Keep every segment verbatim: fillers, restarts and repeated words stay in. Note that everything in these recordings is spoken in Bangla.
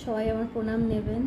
সবাই আমার প্রণাম নেবেন।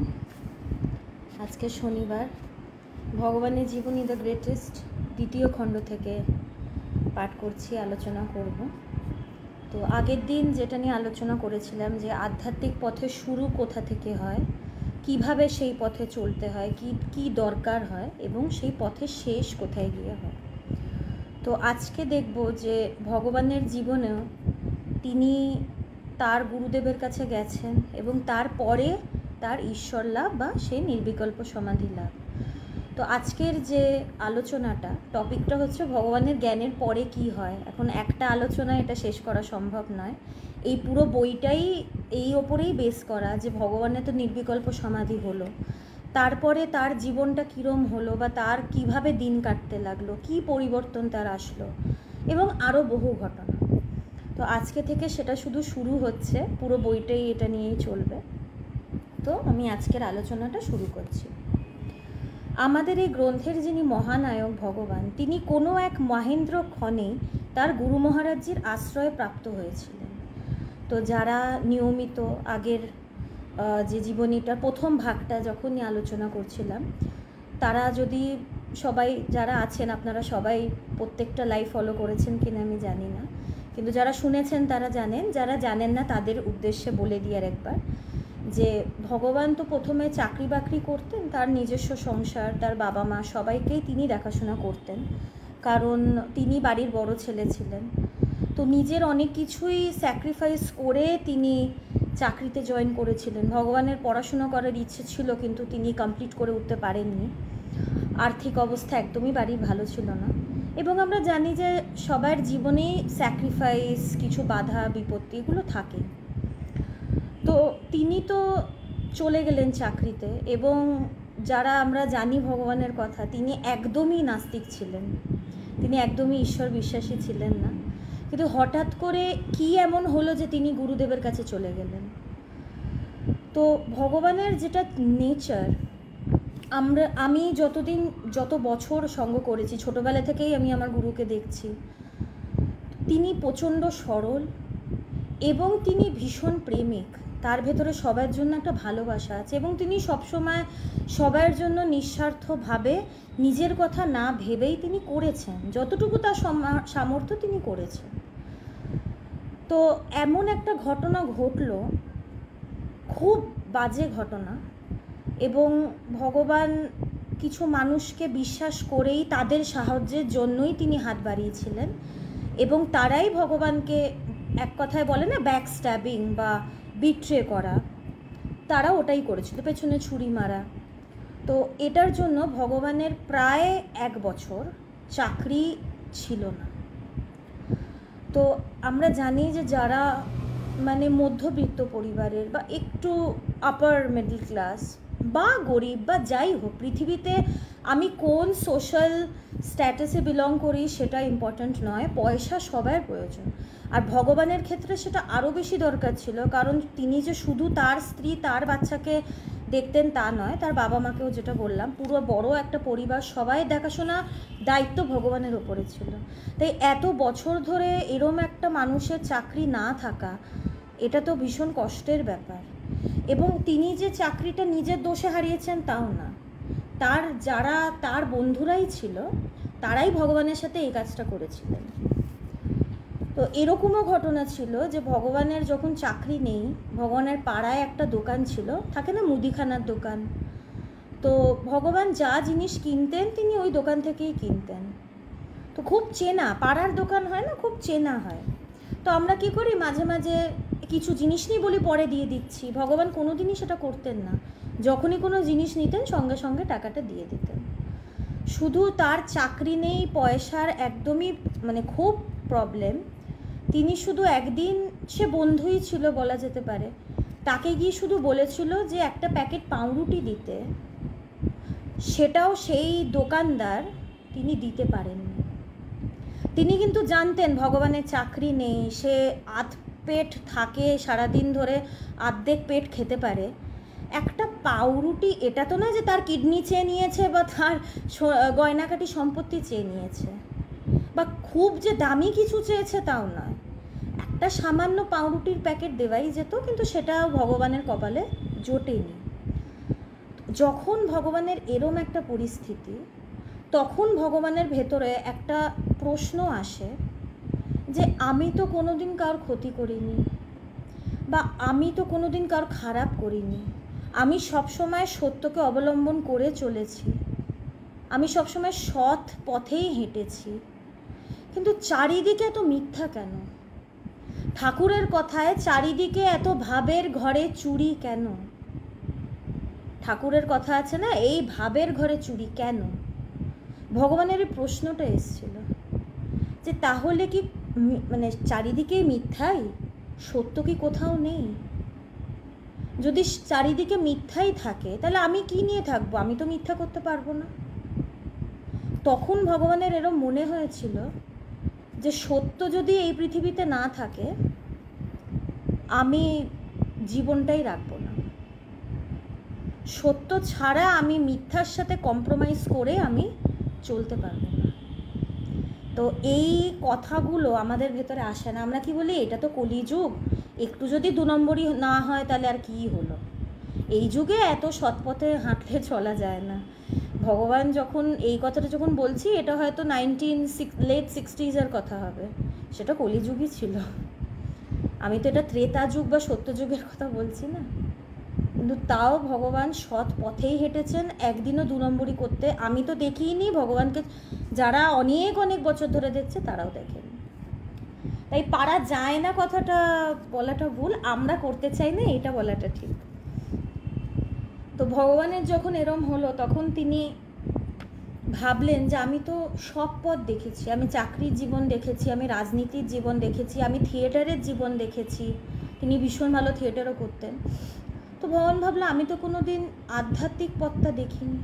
আজকে শনিবার, ভগবানের জীবনী দ্য গ্রেটেস্ট দ্বিতীয় খণ্ড থেকে পাঠ করছি, আলোচনা করব। তো আগের দিন যেটা নিয়ে আলোচনা করেছিলাম যে আধ্যাত্মিক পথে শুরু কোথা থেকে হয়, কিভাবে সেই পথে চলতে হয়, কি কি দরকার হয় এবং সেই পথে শেষ কোথায় গিয়ে হয়। তো আজকে দেখব যে ভগবানের জীবনেও তিনি তার গুরুদেবের কাছে গেছেন এবং তারপরে তার ঈশ্বর লাভ বা সেই নির্বিকল্প সমাধি লাভ। তো আজকের যে আলোচনাটা, টপিকটা হচ্ছে ভগবানের জ্ঞানের পরে কি হয়। এখন একটা আলোচনায় এটা শেষ করা সম্ভব নয়। এই পুরো বইটাই এই ওপরেই বেস করা যে ভগবানের তো নির্বিকল্প সমাধি হলো, তারপরে তার জীবনটা কীরম হলো বা তার কিভাবে দিন কাটতে লাগলো, কি পরিবর্তন তার আসলো এবং আরও বহু ঘটনা। তো আজকে থেকে সেটা শুধু শুরু হচ্ছে, পুরো বইটাই এটা নিয়েই চলবে। তো আমি আজকের আলোচনাটা শুরু করছি। আমাদের এই গ্রন্থের যিনি মহানায়ক ভগবান, তিনি কোনো এক মহেন্দ্র ক্ষণে তার গুরু মহারাজজির আশ্রয়ে প্রাপ্ত হয়েছিলেন। তো যারা নিয়মিত আগের যে জীবনীটার প্রথম ভাগটা যখনই আলোচনা করছিলাম, তারা যদি সবাই যারা আছেন, আপনারা সবাই প্রত্যেকটা লাইভ ফলো করেছেন কিনা আমি জানি না, কিন্তু যারা শুনেছেন তারা জানেন, যারা জানেন না তাদের উদ্দেশ্যে বলে দিই আর একবার যে ভগবান তো প্রথমে চাকরি বাকরি করতেন, তার নিজস্ব সংসার, তার বাবা মা সবাইকেই তিনি দেখাশোনা করতেন, কারণ তিনি বাড়ির বড় ছেলে ছিলেন। তো নিজের অনেক কিছুই স্যাক্রিফাইস করে তিনি চাকরিতে জয়েন করেছিলেন। ভগবানের পড়াশোনা করার ইচ্ছে ছিল কিন্তু তিনি কমপ্লিট করে উঠতে পারেননি। আর্থিক অবস্থা একদমই বাড়ির ভালো ছিল না এবং আমরা জানি যে সবার জীবনেই স্যাক্রিফাইস, কিছু বাধা বিপত্তি এগুলো থাকে। তো তিনি তো চলে গেলেন চাকরিতে এবং যারা আমরা জানি ভগবানের কথা, তিনি একদমই নাস্তিক ছিলেন, তিনি একদমই ঈশ্বর বিশ্বাসী ছিলেন না। কিন্তু হঠাৎ করে কি এমন হলো যে তিনি গুরুদেবের কাছে চলে গেলেন। তো ভগবানের যেটা নেচার, আমরা আমি যতদিন যত বছর সঙ্গ করেছি, ছোটোবেলা থেকেই আমি আমার গুরুকে দেখছি, তিনি প্রচণ্ড সরল এবং তিনি ভীষণ প্রেমিক। তার ভেতরে সবার জন্য একটা ভালোবাসা আছে এবং তিনি সবসময় সবার জন্য নিঃস্বার্থভাবে নিজের কথা না ভেবেই তিনি করেছেন, যতটুকু তার সামর্থ্য তিনি করেছেন। তো এমন একটা ঘটনা ঘটল, খুব বাজে ঘটনা, এবং ভগবান কিছু মানুষকে বিশ্বাস করেই তাদের সাহায্যের জন্যই তিনি হাত বাড়িয়েছিলেন এবং তারাই ভগবানকে, এক কথায় বলে না ব্যাক স্ট্যাবিং বা বিট্রে করা, তারা ওটাই করেছিল, পেছনে ছুরি মারা। তো এটার জন্য ভগবানের প্রায় এক বছর চাকরি ছিল না। তো আমরা জানি যে যারা মানে মধ্যবিত্ত পরিবারের বা একটু আপার মিডল ক্লাস বা গরিব বা যাই হোক, পৃথিবীতে আমি কোন সোশ্যাল স্ট্যাটাসে বিলং করি সেটা ইম্পর্ট্যান্ট নয়, পয়সা সবার প্রয়োজন। আর ভগবানের ক্ষেত্রে সেটা আরও বেশি দরকার ছিল, কারণ তিনি যে শুধু তার স্ত্রী তার বাচ্চাকে দেখতেন তা নয়, তার বাবা মাকেও, যেটা বললাম, পুরো বড় একটা পরিবার, সবাই দেখাশোনা দায়িত্ব ভগবানের ওপরে ছিল। তাই এত বছর ধরে এরম একটা মানুষের চাকরি না থাকা, এটা তো ভীষণ কষ্টের ব্যাপার। এবং তিনি যে চাকরিটা নিজের দোষে হারিয়েছেন তাও না, তার যারা তার বন্ধুরাই ছিল তারাই ভগবানের সাথে এই কাজটা করেছিলেন। তো এরকমও ঘটনা ছিল যে ভগবানের যখন চাকরি নেই, ভগবানের পাড়ায় একটা দোকান ছিল, থাকে না মুদিখানার দোকান, তো ভগবান যা জিনিস কিনতেন তিনি ওই দোকান থেকেই কিনতেন। তো খুব চেনা, পাড়ার দোকান হয় না, খুব চেনা হয়। তো আমরা কি করি, মাঝে মাঝে কিছু জিনিস নিয়ে বলি পরে দিয়ে দিচ্ছি, ভগবান কোনো দিনই সেটা করতেন না। যখনই কোনো জিনিস নিতেন সঙ্গে সঙ্গে টাকাটা দিয়ে দিতেন। শুধু তার চাকরি নেই, পয়সার একদমই মানে খুব প্রবলেম, তিনি শুধু একদিন, সে বন্ধুই ছিল বলা যেতে পারে, তাকে গিয়ে শুধু বলেছিল যে একটা প্যাকেট পাউরুটি দিতে, সেটাও সেই দোকানদার তিনি দিতে পারেননি। তিনি কিন্তু জানতেন ভগবানের চাকরি নেই, সে আধ পেট থাকে সারাদিন ধরে, আর্ধেক পেট খেতে পারে, একটা পাউরুটি, এটা তো না যে তার কিডনি চেয়ে নিয়েছে বা তার গয়নাকাটি সম্পত্তি চেয়ে নিয়েছে বা খুব যে দামি কিছু চেয়েছে তাও নয়, একটা সামান্য পাউরুটির প্যাকেট দেওয়াই যেত, কিন্তু সেটা ভগবানের কপালে জোটেনি। যখন ভগবানের এরম একটা পরিস্থিতি, তখন ভগবানের ভেতরে একটা প্রশ্ন আসে যে আমি তো কোনোদিন কারোর ক্ষতি করিনি, বা আমি তো কোনোদিন কারোর খারাপ করিনি, আমি সবসময় সত্যকে অবলম্বন করে চলেছি, আমি সবসময় সৎ পথেই হেঁটেছি, কিন্তু চারিদিকে এত মিথ্যা কেন? ঠাকুরের কথায় চারিদিকে এত ভাবের ঘরে চুরি কেন? ঠাকুরের কথা আছে না, এই ভাবের ঘরে চুরি কেন? ভগবানের এই প্রশ্নটা এসেছিল যে তাহলে কি মানে চারিদিকে মিথ্যাই, সত্য কি কোথাও নেই? যদি চারিদিকে মিথ্যাই থাকে তাহলে আমি কি নিয়ে থাকবো? আমি তো মিথ্যা করতে পারবো না। তখন ভগবানের এরম মনে হয়েছিল যে সত্য যদি এই পৃথিবীতে না থাকে, আমি জীবনটাই রাখবো না। সত্য ছাড়া আমি মিথ্যার সাথে কম্প্রোমাইজ করে আমি চলতে পারবো না। তো এই কথাগুলো আমাদের ভেতরে আসে না। আমরা কি বলি, এটা তো কলিযুগ, একটু যদি দু নম্বরই না হয় তাহলে আর কী হলো? এই যুগে এত সৎপথে হাঁটলে চলা যায় না। ভগবান যখন এই কথাটা যখন বলছি, এটা হয়তো নাইনটিন সিক্স লেট সিক্সটিজের কথা হবে, সেটা কলিযুগই ছিল। আমি তো এটা ত্রেতা যুগ বা সত্য যুগের কথা বলছি না। কিন্তু তাও ভগবান সৎ পথেই হেঁটেছেন, একদিনও দু নম্বরই করতে আমি তো দেখিনি। ভগবানকে যারা অনেক অনেক বছর ধরে দেখছে তারাও দেখেনি। তাই পারা যায় না কথাটা বলাটা ভুল, আমরা করতে চাই না এটা বলাটা ঠিক। তো ভগবানের যখন এরম হলো, তখন তিনি ভাবলেন যে আমি তো সব পথ দেখেছি, আমি চাকরির জীবন দেখেছি, আমি রাজনীতির জীবন দেখেছি, আমি থিয়েটারের জীবন দেখেছি। তিনি ভীষণ ভালো থিয়েটারও করতেন। তো ভগবান ভাবলো আমি তো কোনো দিন আধ্যাত্মিক পথটা দেখিনি,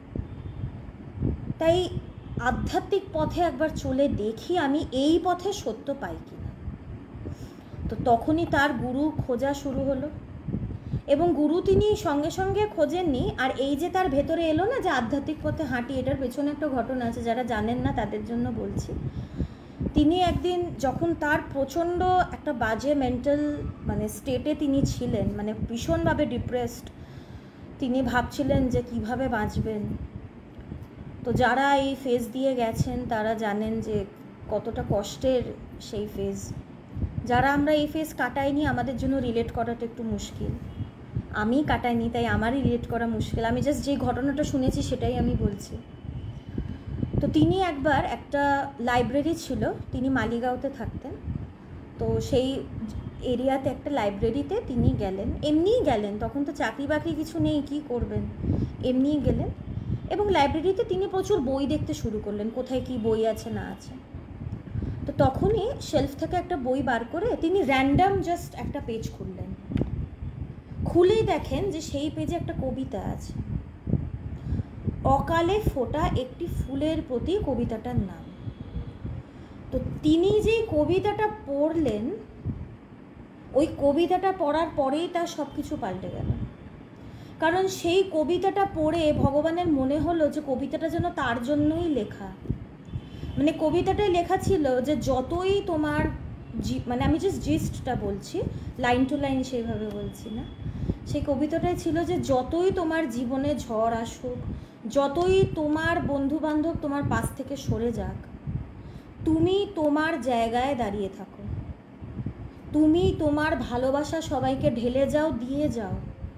তাই আধ্যাত্মিক পথে একবার চলে দেখি আমি এই পথে সত্য পাই কিনা। তো তখনই তার গুরু খোঁজা শুরু হলো, এবং গুরু তিনি সঙ্গে সঙ্গে খোঁজেননি। আর এই যে তার ভেতরে এলো না যে আধ্যাত্মিক পথে হাঁটি, এটার পেছনে একটা ঘটনা আছে, যারা জানেন না তাদের জন্য বলছি। তিনি একদিন যখন তার প্রচণ্ড একটা বাজে মেন্টাল মানে স্টেটে তিনি ছিলেন, মানে ভীষণভাবে ডিপ্রেসড, তিনি ভাবছিলেন যে কিভাবে বাঁচবেন। তো যারা এই ফেজ দিয়ে গেছেন তারা জানেন যে কতটা কষ্টের সেই ফেজ। যারা আমরা এই ফেজ কাটাইনি আমাদের জন্য রিলেট করাটা একটু মুশকিল। আমি কাটাইনি তাই আমারই রিলেট করা মুশকিল। আমি জাস্ট যে ঘটনাটা শুনেছি সেটাই আমি বলছি। তো তিনি একবার একটা লাইব্রেরি ছিল, তিনি মালিগাঁওতে থাকতেন, তো সেই এরিয়াতে একটা লাইব্রেরিতে তিনি গেলেন, এমনিই গেলেন, তখন তো চাকরি বাকরি কিছু নেই, কি করবেন, এমনিই গেলেন। এবং লাইব্রেরিতে তিনি প্রচুর বই দেখতে শুরু করলেন, কোথায় কি বই আছে না আছে। তো তখনই শেলফ থেকে একটা বই বার করে তিনি র্যান্ডাম জাস্ট একটা পেজ খুললেন, খুলেই দেখেন যে সেই পেজে একটা কবিতা আছে, অকালে ফোটা একটি ফুলের প্রতি কবিতাটার নাম। তো তিনি যেই কবিতাটা পড়লেন, ওই কবিতাটা পড়ার পরেই তার সব কিছু পাল্টে গেল। কারণ সেই কবিতাটা পড়ে ভগবানের মনে হলো যে কবিতাটা যেন তার জন্যই লেখা। মানে কবিতাটাই লেখা ছিল যে যতই তোমার মানে আমি জাস্ট জিস্টটা বলছি, লাইন টু লাইন সেইভাবে বলছি না, সেই কবিতাটাই ছিল যে যতই তোমার জীবনে ঝড় আসুক, যতই তোমার বন্ধুবান্ধব তোমার পাশ থেকে সরে যাক, তুমি তোমার জায়গায় দাঁড়িয়ে থাকো, তুমি তোমার ভালোবাসা সবাইকে ঢেলে যাও, দিয়ে যাও।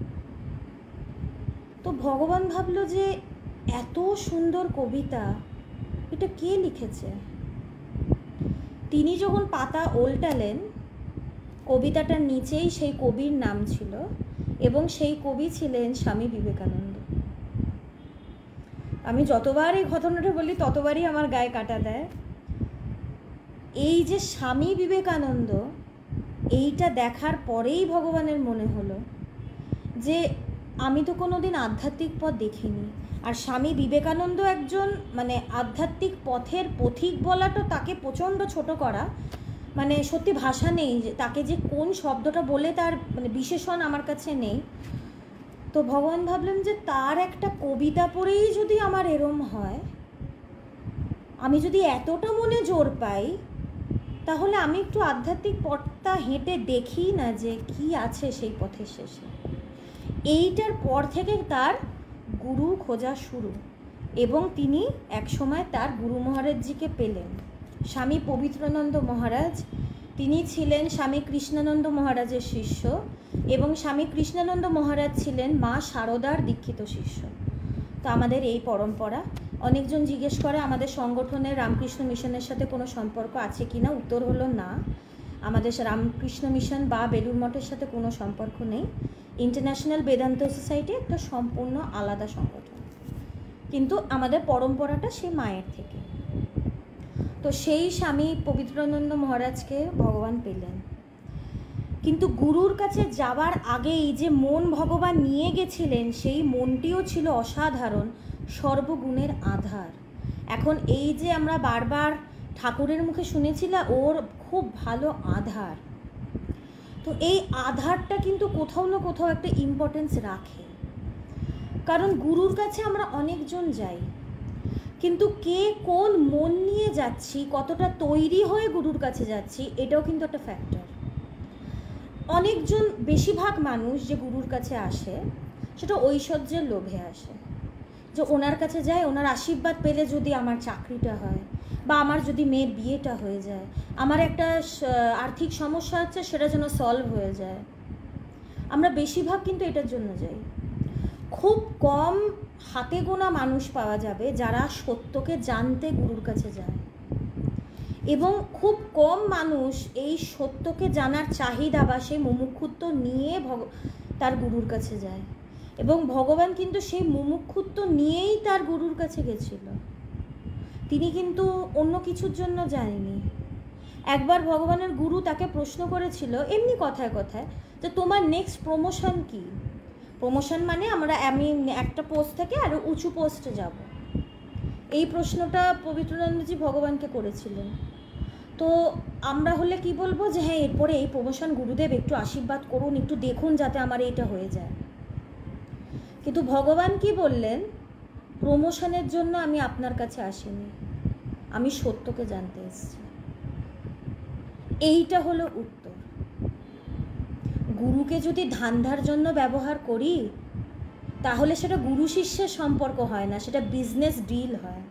তো ভগবান ভাবলো যে এত সুন্দর কবিতা, এটা কে লিখেছে? তিনি যখন পাতা উল্টালেন, কবিতাটার নিচেই সেই কবির নাম ছিল, এবং সেই কবি ছিলেন স্বামী বিবেকানন্দ। আমি যতবার এই ঘটনাটা বলি ততবারই আমার গায়ে কাটা দেয়। এই যে স্বামী বিবেকানন্দ, এইটা দেখার পরেই ভগবানের মনে হলো যে আমি তো কোনো দিন আধ্যাত্মিক পথ দেখিনি। আর স্বামী বিবেকানন্দ একজন মানে আধ্যাত্মিক পথের পথিক বলাটা তাকে প্রচণ্ড ছোট করা, মানে সত্যি ভাষা নেই যে তাকে যে কোন শব্দটা বলে তার মানে বিশেষণ আমার কাছে নেই। তো ভগবান ভাবলেন যে তার একটা কবিতা পড়েই যদি আমার এরম হয়, আমি যদি এতটা মনে জোর পাই, তাহলে আমি একটু আধ্যাত্মিক পথটা হেঁটে দেখি না যে কি আছে সেই পথের শেষে। এইটার পর থেকে তার গুরু খোঁজা শুরু, এবং তিনি একসময় তার গুরু মহারাজজিকে পেলেন, স্বামী পবিত্রানন্দ মহারাজ। তিনি ছিলেন স্বামী কৃষ্ণানন্দ মহারাজের শিষ্য, এবং স্বামী কৃষ্ণানন্দ মহারাজ ছিলেন মা শারদার দীক্ষিত শিষ্য। তো আমাদের এই পরম্পরা, অনেকজন জিজ্ঞেস করে আমাদের সংগঠনের রামকৃষ্ণ মিশনের সাথে কোনো সম্পর্ক আছে কি না। উত্তর হলো না, আমাদের রামকৃষ্ণ মিশন বা বেলুড় মঠের সাথে কোনো সম্পর্ক নেই। ইন্টারন্যাশনাল বেদান্ত সোসাইটি একটা সম্পূর্ণ আলাদা সংগঠন, কিন্তু আমাদের পরম্পরাটা সেই মায়ের থেকে। তো সেই স্বামী পবিত্রানন্দ মহারাজকে ভগবান পেলেন, কিন্তু গুরুর কাছে যাওয়ার আগেই যে মন ভগবান নিয়ে গেছিলেন, সেই মনটিও ছিল অসাধারণ, সর্বগুণের আধার। এখন এই যে আমরা বারবার ঠাকুরের মুখে শুনেছিলাম ওর খুব ভালো আধার, তো এই আধারটা কিন্তু কোথাও না কোথাও একটা ইম্পর্টেন্স রাখে। কারণ গুরুর কাছে আমরা অনেকজন যাই, কিন্তু কে কোন মন নিয়ে যাচ্ছি, কতটা তৈরি হয়ে গুরুর কাছে যাচ্ছি, এটাও কিন্তু একটা ফ্যাক্টর। অনেকজন, বেশিরভাগ মানুষ যে গুরুর কাছে আসে সেটা ঐশ্বর্যের লোভে আসে, যে ওনার কাছে যায়, ওনার আশীর্বাদ পেলে যদি আমার চাকরিটা হয়, বা আমার যদি মেয়ের বিয়েটা হয়ে যায়, আমার একটা আর্থিক সমস্যা হচ্ছে সেটা যেন সলভ হয়ে যায়। আমরা বেশিরভাগ কিন্তু এটার জন্য যাই। খুব কম হাতে গোনা মানুষ পাওয়া যাবে যারা সত্যকে জানতে গুরুর কাছে যায়, এবং খুব কম মানুষ এই সত্যকে জানার চাহিদা বা সেই মুমুক্ষুত্ব নিয়ে ভগ তার গুরুর কাছে যায়। এবং ভগবান কিন্তু সেই মুমুক্ষুত্ব নিয়েই তার গুরুর কাছে গেছিল, তিনি কিন্তু অন্য কিছুর জন্য যায়নি। একবার ভগবানের গুরু তাকে প্রশ্ন করেছিল এমনি কথায় কথায়, যে তোমার নেক্সট প্রমোশন কি? প্রমোশন মানে আমরা আমি একটা পোস্ট থেকে আরও উঁচু পোস্টে যাব, এই প্রশ্নটা পবিত্রানন্দজি ভগবানকে করেছিলেন। তো আমরা হলে কি বলবো, যে হ্যাঁ এরপরে এই প্রমোশন গুরুদেব একটু আশীর্বাদ করুন, একটু দেখুন যাতে আমার এইটা হয়ে যায়। কিন্তু ভগবান কি বললেন, প্রমোশনের জন্য আমি আপনার কাছে আসিনি, আমি সত্যকে জানতে এসেছি। এইটা হলো উত্তর। গুরুকে যদি ধান্দার জন্য ব্যবহার করি, তাহলে সেটা গুরু শিষ্যের সম্পর্ক হয় না, সেটা বিজনেস ডিল হয়।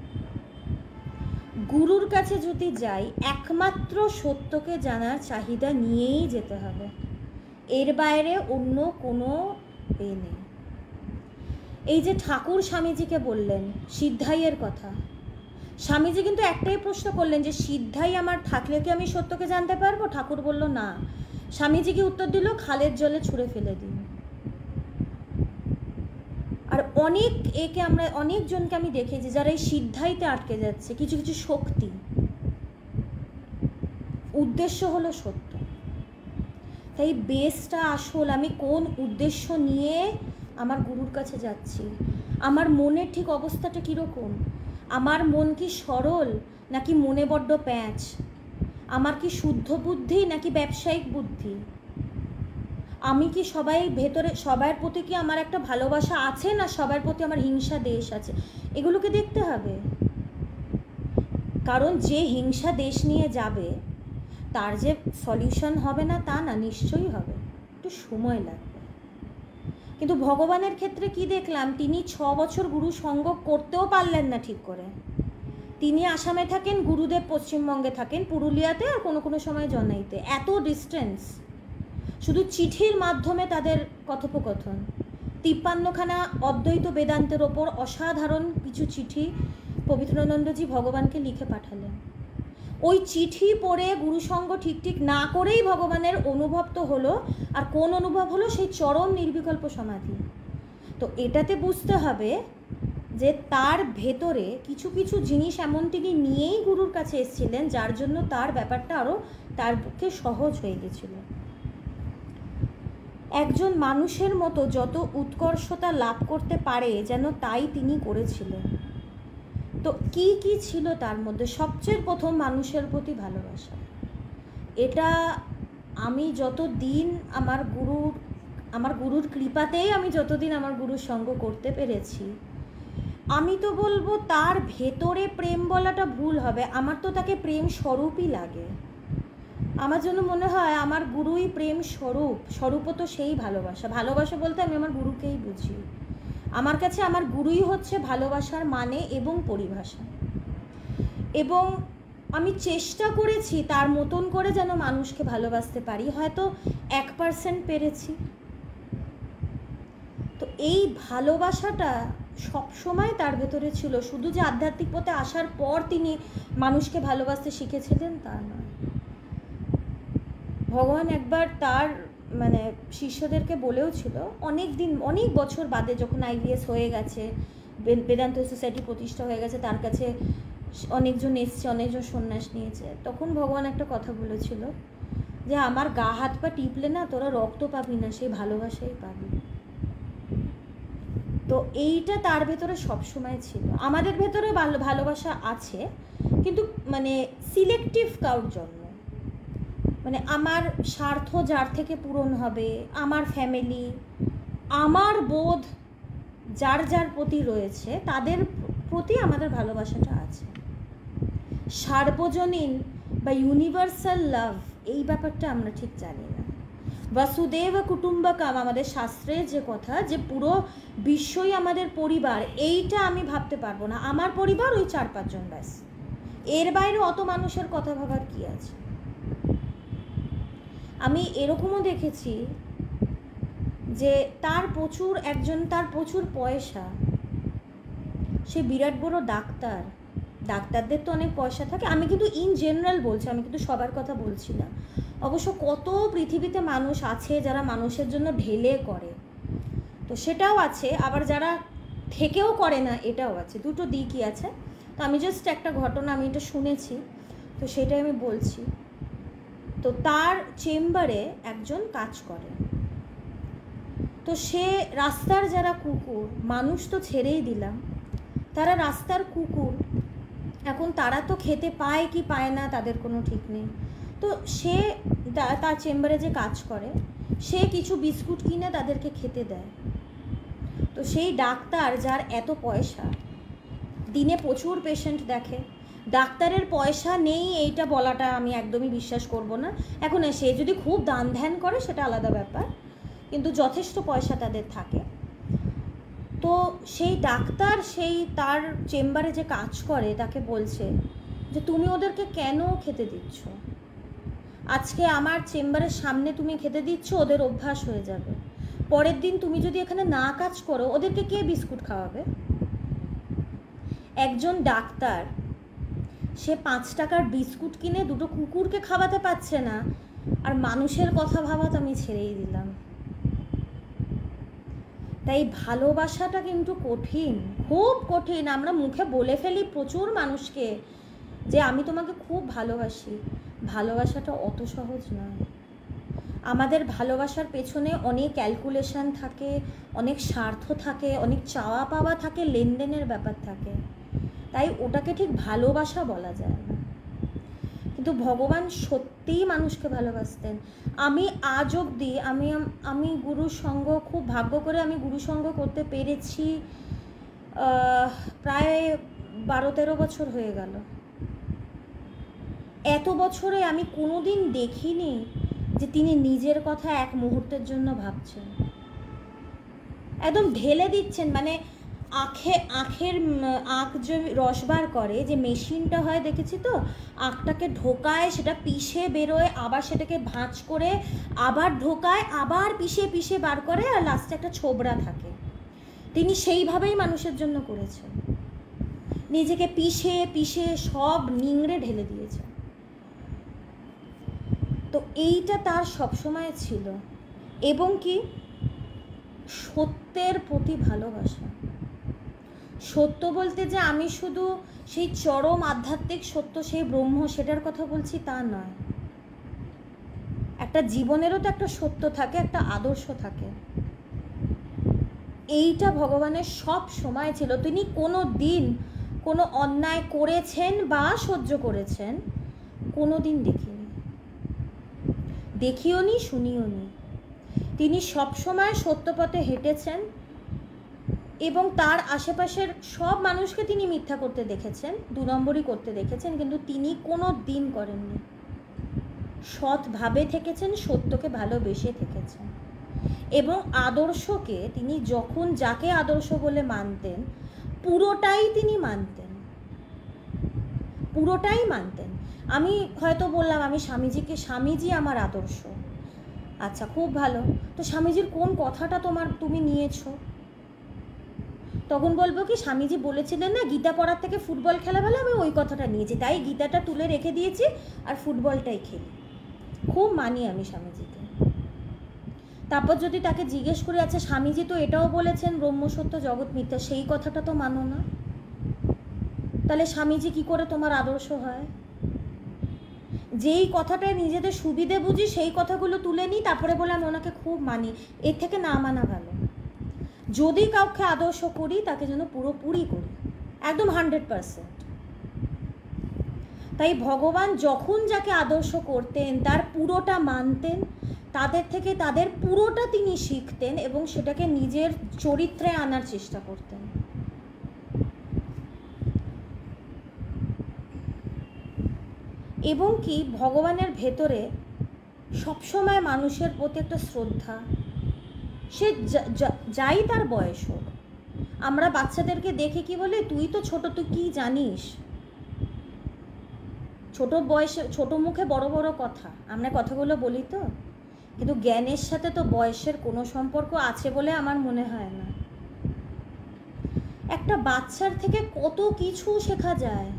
গুরুর কাছে যদি যাই, একমাত্র সত্যকে জানার চাহিদা নিয়েই যেতে হবে, এর বাইরে অন্য কোনো এ নেই। এই যে ঠাকুর স্বামীজিকে বললেন সিদ্ধাইয়ের কথা, স্বামীজি কিন্তু একটাই প্রশ্ন করলেন যে সিদ্ধাই আমার থাকলে কি আমি সত্যকে জানতে পারবো? ঠাকুর বলল না। স্বামীজি কি উত্তর দিল, খালের জলে ছুঁড়ে ফেলে দিন। আর অনেক একে আমরা অনেকজনকে আমি দেখেছি যারা এই সিদ্ধাইতে আটকে যাচ্ছে, কিছু কিছু শক্তি, উদ্দেশ্য হলো সত্য। তাই বেসটা আসল, আমি কোন উদ্দেশ্য নিয়ে আমার গুরুর কাছে যাচ্ছি, আমার মনের ঠিক অবস্থাটা কীরকম, আমার মন কি সরল নাকি মনে বড্ড প্যাঁচ, আমার কি শুদ্ধ বুদ্ধি নাকি ব্যবসায়িক বুদ্ধি, আমি কি সবাই ভেতরে সবার প্রতি কি আমার একটা ভালোবাসা আছে না সবার প্রতি আমার হিংসা দেশ আছে, এগুলোকে দেখতে হবে। কারণ যে হিংসা দেশ নিয়ে যাবে তার যে সলিউশন হবে না তা না, নিশ্চয়ই হবে, একটু সময় লাগবে। কিন্তু ভগবানের ক্ষেত্রে কি দেখলাম, তিনি ছ বছর গুরু সঙ্গ করতেও পারলেন না ঠিক করে। তিনি আসামে থাকেন, গুরুদেব পশ্চিমবঙ্গে থাকেন, পুরুলিয়াতে, আর কোনো কোনো সময় জনাইতে। এত ডিস্টেন্স, শুধু চিঠির মাধ্যমে তাদের কথোপকথন। তিপ্পান্নখানা অদ্বৈত বেদান্তের ওপর অসাধারণ কিছু চিঠি পবিত্রানন্দজি ভগবানকে লিখে পাঠালেন। ওই চিঠি পড়ে গুরুসঙ্গ ঠিক ঠিক না করেই ভগবানের অনুভব তো হলো, আর কোন অনুভব হলো, সেই চরম নির্বিকল্প সমাধি। তো এটাতে বুঝতে হবে যে তার ভেতরে কিছু কিছু জিনিস এমন তিনি নিয়েই গুরুর কাছে এসেছিলেন, যার জন্য তার ব্যাপারটা আরও তার পক্ষে সহজ হয়ে গেছিল। একজন মানুষের মতো যত উৎকর্ষতা লাভ করতে পারে যেন তাই তিনি করেছিলেন। তো কি কি ছিল তার মধ্যে? সবচেয়ে প্রথম মানুষের প্রতি ভালোবাসা। এটা আমি যত দিন আমার গুরুর আমার গুরুর কৃপাতেই আমি যতদিন আমার গুরুর সঙ্গ করতে পেরেছি, আমি তো বলবো তার ভেতরে প্রেম বলাটা ভুল হবে, আমার তো তাকে প্রেম স্বরূপই লাগে। আমার জন্য মনে হয় আমার গুরুই প্রেম স্বরূপ। স্বরূপও তো সেই ভালোবাসা। ভালোবাসা বলতে আমি আমার গুরুকেই বুঝি। আমার কাছে আমার গুরুই হচ্ছে ভালোবাসার মানে এবং পরিভাষা। এবং আমি চেষ্টা করেছি তার মতন করে যেন মানুষকে ভালোবাসতে পারি। হয়তো এক পার্সেন্ট পেরেছি। তো এই ভালোবাসাটা সবসময় তার ভেতরে ছিল। শুধু যে আধ্যাত্মিক পথে আসার পর তিনি মানুষকে ভালোবাসতে শিখেছিলেন তা নয়। ভগবান একবার তার মানে শিষ্যদেরকে বলেও ছিল, অনেক দিন অনেক বছর বাদে যখন আইভিএস হয়ে গেছে, বেদান্ত সোসাইটি প্রতিষ্ঠা হয়ে গেছে, তার কাছে অনেকজন এসছে, অনেকজন সন্ন্যাস নিয়েছে, তখন ভগবান একটা কথা বলেছিল যে আমার গা হাত পা টিপলে না তোরা রক্ত পাবি না, সেই ভালোবাসাই পাবি। তো এইটা তার ভেতরে সবসময় ছিল। আমাদের ভেতরে ভালোবাসা আছে, কিন্তু মানে সিলেক্টিভ কারোর জন্য। মানে আমার স্বার্থ যার থেকে পূরণ হবে, আমার ফ্যামিলি, আমার বোধ যার যার প্রতি রয়েছে, তাদের প্রতি আমাদের ভালোবাসাটা আছে। সার্বজনীন বা ইউনিভার্সাল লাভ, এই ব্যাপারটা আমরা ঠিক জানি না। বাসুদেব কুটুম্বকম আমাদের শাস্ত্রের যে কথা, যে পুরো বিশ্বই আমাদের পরিবার, এইটা আমি ভাবতে পারবো না। আমার পরিবার ওই চার পাঁচজন ব্যাস, এর বাইরে অত মানুষের কথা ভাবার কি আছে। আমি এরকমও দেখেছি যে তার প্রচুর একজন তার প্রচুর পয়সা, সে বিরাট বড় ডাক্তার। ডাক্তারদের তো অনেক পয়সা থাকে, আমি কিন্তু ইন জেনারেল বলছি, আমি কিন্তু সবার কথা বলছি না। অবশ্য কত পৃথিবীতে মানুষ আছে যারা মানুষের জন্য ঢেলে করে, তো সেটাও আছে। আবার যারা থেকেও করে না, এটাও আছে। দুটো দিকই আছে। তো আমি জাস্ট একটা ঘটনা আমি এটা শুনেছি, তো সেটাই আমি বলছি। তো তার চেম্বারে একজন কাজ করে, তো সে রাস্তার যারা কুকুর, মানুষ তো ছেড়েই দিলাম, তারা রাস্তার কুকুর, এখন তারা তো খেতে পায় কি পায় না তাদের কোনো ঠিক নেই। তো সে তার চেম্বারে যে কাজ করে, সে কিছু বিস্কুট কিনে তাদেরকে খেতে দেয়। তো সেই ডাক্তার যার এত পয়সা, দিনে প্রচুর পেশেন্ট দেখে, ডাক্তারের পয়সা নেই এইটা বলাটা আমি একদমই বিশ্বাস করব না। এখন সে যদি খুব দান ধ্যান করে সেটা আলাদা ব্যাপার, কিন্তু যথেষ্ট পয়সা তাদের থাকে। তো সেই ডাক্তার সেই তার চেম্বারে যে কাজ করে তাকে বলছে যে তুমি ওদেরকে কেন খেতে দিচ্ছ? আজকে আমার চেম্বারের সামনে তুমি খেতে দিচ্ছ, ওদের অভ্যাস হয়ে যাবে। পরের দিন তুমি যদি এখানে না কাজ করো, ওদেরকে কে বিস্কুট খাওয়াবে? একজন ডাক্তার সে পাঁচ টাকার বিস্কুট কিনে দুটো কুকুরকে খাওয়াতে পারছে না, আর মানুষের কথা ভাবা তো আমি ছেড়েই দিলাম। তাই ভালোবাসাটা কিন্তু কঠিন, খুব কঠিন। আমরা মুখে বলে ফেলি প্রচুর মানুষকে যে আমি তোমাকে খুব ভালোবাসি, ভালোবাসাটা অত সহজ নয়। আমাদের ভালোবাসার পেছনে অনেক ক্যালকুলেশন থাকে, অনেক স্বার্থ থাকে, অনেক চাওয়া পাওয়া থাকে, লেনদেনের ব্যাপার থাকে। তাই ওটাকে ঠিক ভালোবাসা বলা যায় না। কিন্তু ভগবান সত্যিই মানুষকে ভালোবাসতেন। আমি আজ অবধি আমি আমি গুরুর সঙ্গ খুব ভাগ্য করে আমি গুরু সঙ্গ করতে পেরেছি, প্রায় বারো তেরো বছর হয়ে গেল। এত বছরে আমি কোনো দিন দেখিনি যে তিনি নিজের কথা এক মুহূর্তের জন্য ভাবছেন, একদম ঢেলে দিচ্ছেন। মানে আখে আখের আখ যে রস বার করে যে মেশিনটা হয় দেখেছি তো, আখটাকে ঢোকায়, সেটা পিষে বেরোয়, আবার সেটাকে ভাঁজ করে আবার ঢোকায়, আবার পিষে পিষে বার করে, আর লাস্টে একটা ছোবড়া থাকে। তিনি সেইভাবেই মানুষের জন্য করেছেন, নিজেকে পিষে পিষে সব নিংড়ে ঢেলে দিয়েছেন। তো এইটা তার সবসময় ছিল। এবং কি সত্যের প্রতি ভালোবাসা। সত্য বলতে যে আমি শুধু সেই চরম আধ্যাত্মিক সত্য, সেই ব্রহ্ম, সেটার কথা বলছি তা নয়। একটা জীবনেরও তো একটা সত্য থাকে, একটা আদর্শ থাকে। এইটা ভগবানের সব সময় ছিল। তিনি কোনো দিন কোনো অন্যায় করেছেন বা সহ্য করেছেন কোনো দিন দেখিনি, দেখিও নি, শুনিও নি। তিনি সবসময় সত্যপথে হেঁটেছেন এবং তার আশেপাশের সব মানুষকে তিনি মিথ্যা করতে দেখেছেন, দু নম্বরই করতে দেখেছেন, কিন্তু তিনি কোনো দিন করেননি। সৎভাবে থেকেছেন, সত্যকে ভালোবেসে থেকেছেন, এবং আদর্শকে তিনি যখন যাকে আদর্শ বলে মানতেন পুরোটাই তিনি মানতেন, পুরোটাই মানতেন। আমি হয়তো বললাম আমি স্বামীজিকে, স্বামীজি আমার আদর্শ, আচ্ছা খুব ভালো, তো স্বামীজির কোন কথাটা তোমার তুমি নিয়েছো? তখন বলবো কি স্বামীজি বলেছিলেন না গীতা পড়ার থেকে ফুটবল খেলা ভালো, আমি ওই কথাটা নিয়েছি, তাই গীতাটা তুলে রেখে দিয়েছি আর ফুটবলটাই খেলি। খুব মানি আমি স্বামীজিকে। তারপর যদি তাকে জিজ্ঞেস করি আচ্ছা স্বামীজি তো এটাও বলেছেন ব্রহ্মসত্য জগৎ মিথ্যা, সেই কথাটা তো মানো না, তাহলে স্বামীজি কি করে তোমার আদর্শ হয়? যেই কথাটায় নিজেদের সুবিধে বুঝি সেই কথাগুলো তুলে নিই, তারপরে বলে আমি ওনাকে খুব মানি, এর থেকে না মানা ভালো। যদি কাউকে আদর্শ করি তাকে যেন পুরোপুরি করি, একদম হান্ড্রেড পারসেন্ট। তাই ভগবান যখন যাকে আদর্শ করতেন তার পুরোটা মানতেন, তাদের থেকে তাদের পুরোটা তিনি শিখতেন এবং সেটাকে নিজের চরিত্রে আনার চেষ্টা করতেন। এবং কি ভগবানের ভেতরে সবসময় মানুষের প্রতি একটা শ্রদ্ধা, সে যাই তার বয়স হোক। আমরা বাচ্চাদেরকে দেখে কি বলে তুই তো ছোট, তুই কি জানিস, ছোট বয়সে ছোট মুখে বড় বড় কথা, আমরা কথাগুলো বলি তো, কিন্তু জ্ঞানের সাথে তো বয়সের কোনো সম্পর্ক আছে বলে আমার মনে হয় না। একটা বাচ্চার থেকে কত কিছু শেখা যায়,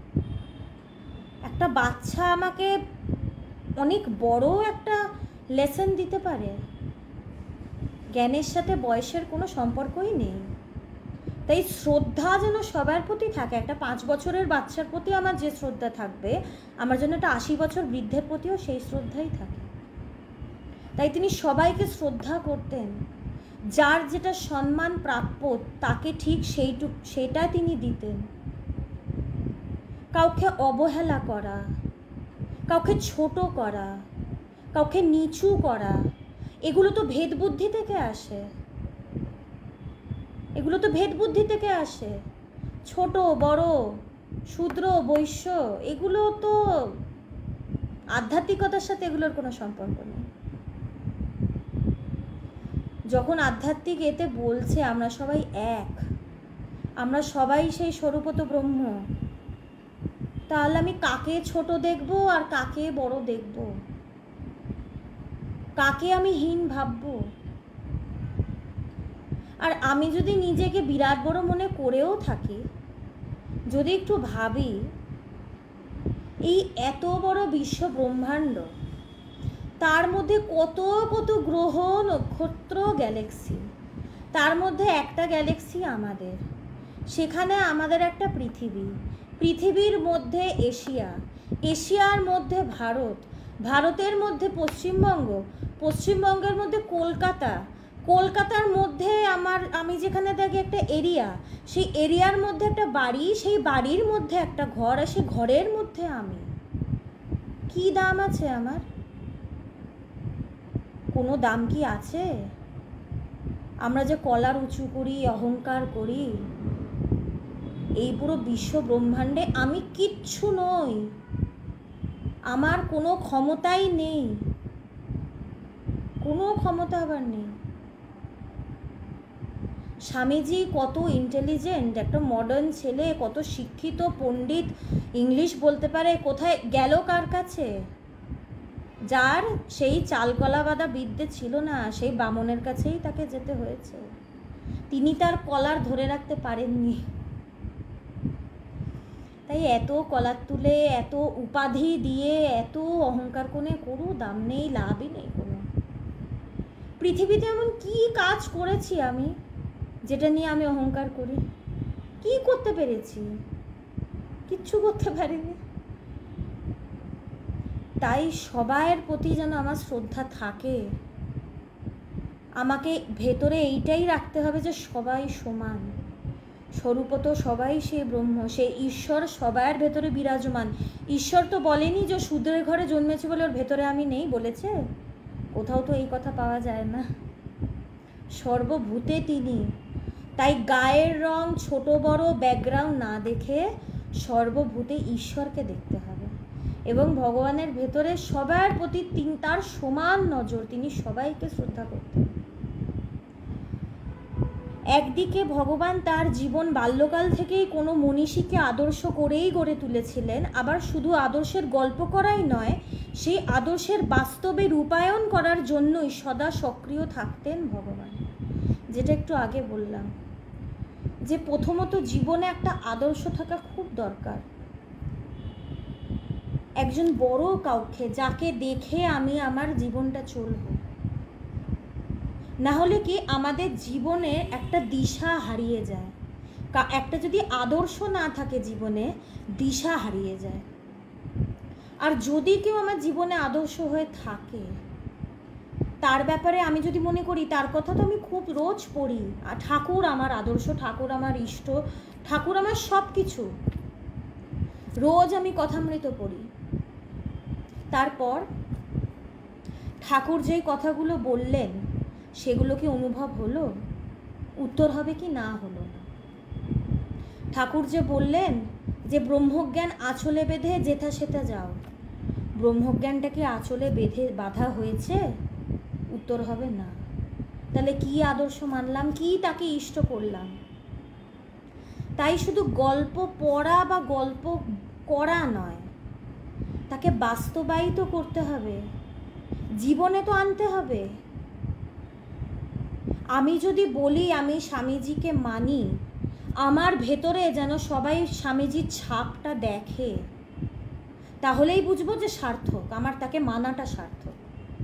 একটা বাচ্চা আমাকে অনেক বড় একটা লেসন দিতে পারে, জ্ঞানের সাথে বয়সের কোনো সম্পর্কই নেই। তাই শ্রদ্ধা যেন সবার প্রতি থাকে, একটা পাঁচ বছরের বাচ্চার প্রতি আমার যে শ্রদ্ধা থাকবে আমার জন্য একটা আশি বছর বৃদ্ধের প্রতিও সেই শ্রদ্ধাই থাকে। তাই তিনি সবাইকে শ্রদ্ধা করতেন, যার যেটা সম্মান প্রাপ্য তাকে ঠিক সেইটুক সেটা তিনি দিতেন। কাউকে অবহেলা করা, কাউকে ছোট করা, কাউকে নিচু করা, এগুলো তো ভেদ বুদ্ধি থেকে আসে, এগুলো তো ভেদ বুদ্ধি থেকে আসে। ছোট বড়, শূদ্র বৈশ্য, এগুলো তো আধ্যাত্মিকতার সাথে এগুলোর কোনো সম্পর্ক নেই। যখন আধ্যাত্মিক এতে বলছে আমরা সবাই এক, আমরা সবাই সেই স্বরূপত ব্রহ্ম, তাহলে আমি কাকে ছোট দেখব আর কাকে বড় দেখব, কাকে আমি হীন ভাববো? আর আমি যদি নিজেকে বিরাট বড় মনে করেও থাকি, যদি একটু ভাবি এই এত বড় বিশ্ব ব্রহ্মাণ্ড, তার মধ্যে কত কত গ্রহ নক্ষত্র গ্যালাক্সি, তার মধ্যে একটা গ্যালাক্সি আমাদের, সেখানে আমাদের একটা পৃথিবী, পৃথিবীর মধ্যে এশিয়া, এশিয়ার মধ্যে ভারত, ভারতের মধ্যে পশ্চিমবঙ্গ, পশ্চিমবঙ্গের মধ্যে কলকাতা, কলকাতার মধ্যে আমার আমি যেখানে থাকি একটা এরিয়া, সেই এরিয়ার মধ্যে একটা বাড়ি, সেই বাড়ির মধ্যে একটা ঘর, আর সেই ঘরের মধ্যে আমি। কি দাম আছে আমার? কোনো দাম কি আছে? আমরা যে কলার উঁচু করি, অহংকার করি, এই পুরো বিশ্ব ব্রহ্মাণ্ডে আমি কিচ্ছু নই, আমার কোনো ক্ষমতাই নেই, কোনো ক্ষমতা আবার নেই। স্বামীজি কত ইন্টেলিজেন্ট, একটা মডার্ন ছেলে, কত শিক্ষিত পণ্ডিত, ইংলিশ বলতে পারে, কোথায় গেল কার কাছে? যার সেই চালকলা বাঁধা বিদ্যে ছিল না, সেই বামনের কাছেই তাকে যেতে হয়েছে, তিনি তার কলার ধরে রাখতে পারেননি। তাই এত কলার তুলে, এত উপাধি দিয়ে, এত অহংকার কোনে কোনো দাম নেই, লাভই নেই কোনো। পৃথিবীতে এমন কি কাজ করেছি আমি যেটা নিয়ে আমি অহংকার করি? কি করতে পেরেছি? কিচ্ছু করতে পারিনি। তাই সবার প্রতি যেন আমার শ্রদ্ধা থাকে, আমাকে ভেতরে এইটাই রাখতে হবে যে সবাই সমান, স্বরূপত সবাই সে ব্রহ্ম, সে ঈশ্বর সবার ভেতরে বিরাজমান। ঈশ্বর তো বলেনি যে শূদ্রের ঘরে জন্মেছে বলে ওর ভেতরে আমি নেই, বলেছে? কোথাও তো এই কথা পাওয়া যায় না। সর্বভূতে তিনি। তাই গায়ের রং, ছোট বড়, ব্যাকগ্রাউন্ড না দেখে সর্বভূতে ঈশ্বরকে দেখতে হবে। এবং ভগবানের ভেতরে সবার প্রতি তার সমান নজর, তিনি সবাইকে শ্রদ্ধা করতেন। একদিকে ভগবান তার জীবন বাল্যকাল থেকেই কোনো মনীষীকে আদর্শ করেই গড়ে তুলেছিলেন, আবার শুধু আদর্শের গল্প করাই নয়, সেই আদর্শের বাস্তবে রূপায়ণ করার জন্যই সদা সক্রিয় থাকতেন ভগবান। যেটা একটু আগে বললাম যে প্রথমত জীবনে একটা আদর্শ থাকা খুব দরকার। একজন বড় কাউকে যাকে দেখে আমি আমার জীবনটা চলব, না হলে কি আমাদের জীবনে একটা দিশা হারিয়ে যায়। একটা যদি আদর্শ না থাকে জীবনে, দিশা হারিয়ে যায়। আর যদি কেউ আমার জীবনে আদর্শ হয়ে থাকে, তার ব্যাপারে আমি যদি মনে করি তার কথা তো আমি খুব রোজ পড়ি, আর ঠাকুর আমার আদর্শ, ঠাকুর আমার ইষ্ট, ঠাকুর আমার সব কিছু, রোজ আমি কথামৃত পড়ি, তারপর ঠাকুর যেই কথাগুলো বললেন সেগুলো কি অনুভব হলো? উত্তর হবে কি না হলো না। ঠাকুর যে বললেন যে ব্রহ্মজ্ঞান আঁচলে বেঁধে যেথা সেথা যাও, ব্রহ্মজ্ঞানটা কি আঁচলে বেঁধে বাঁধা হয়েছে? উত্তর হবে না। তাহলে কি আদর্শ মানলাম, কি তাকে ইষ্ট করলাম? তাই শুধু গল্প পড়া বা গল্প করা নয়, তাকে বাস্তবায়িত করতে হবে, জীবনে তো আনতে হবে। আমি যদি বলি আমি স্বামীজিকে মানি, আমার ভেতরে যেন সবাই স্বামীজির ছাপটা দেখে, তাহলেই বুঝবো যে সার্থক, আমার তাকে মানাটা সার্থক।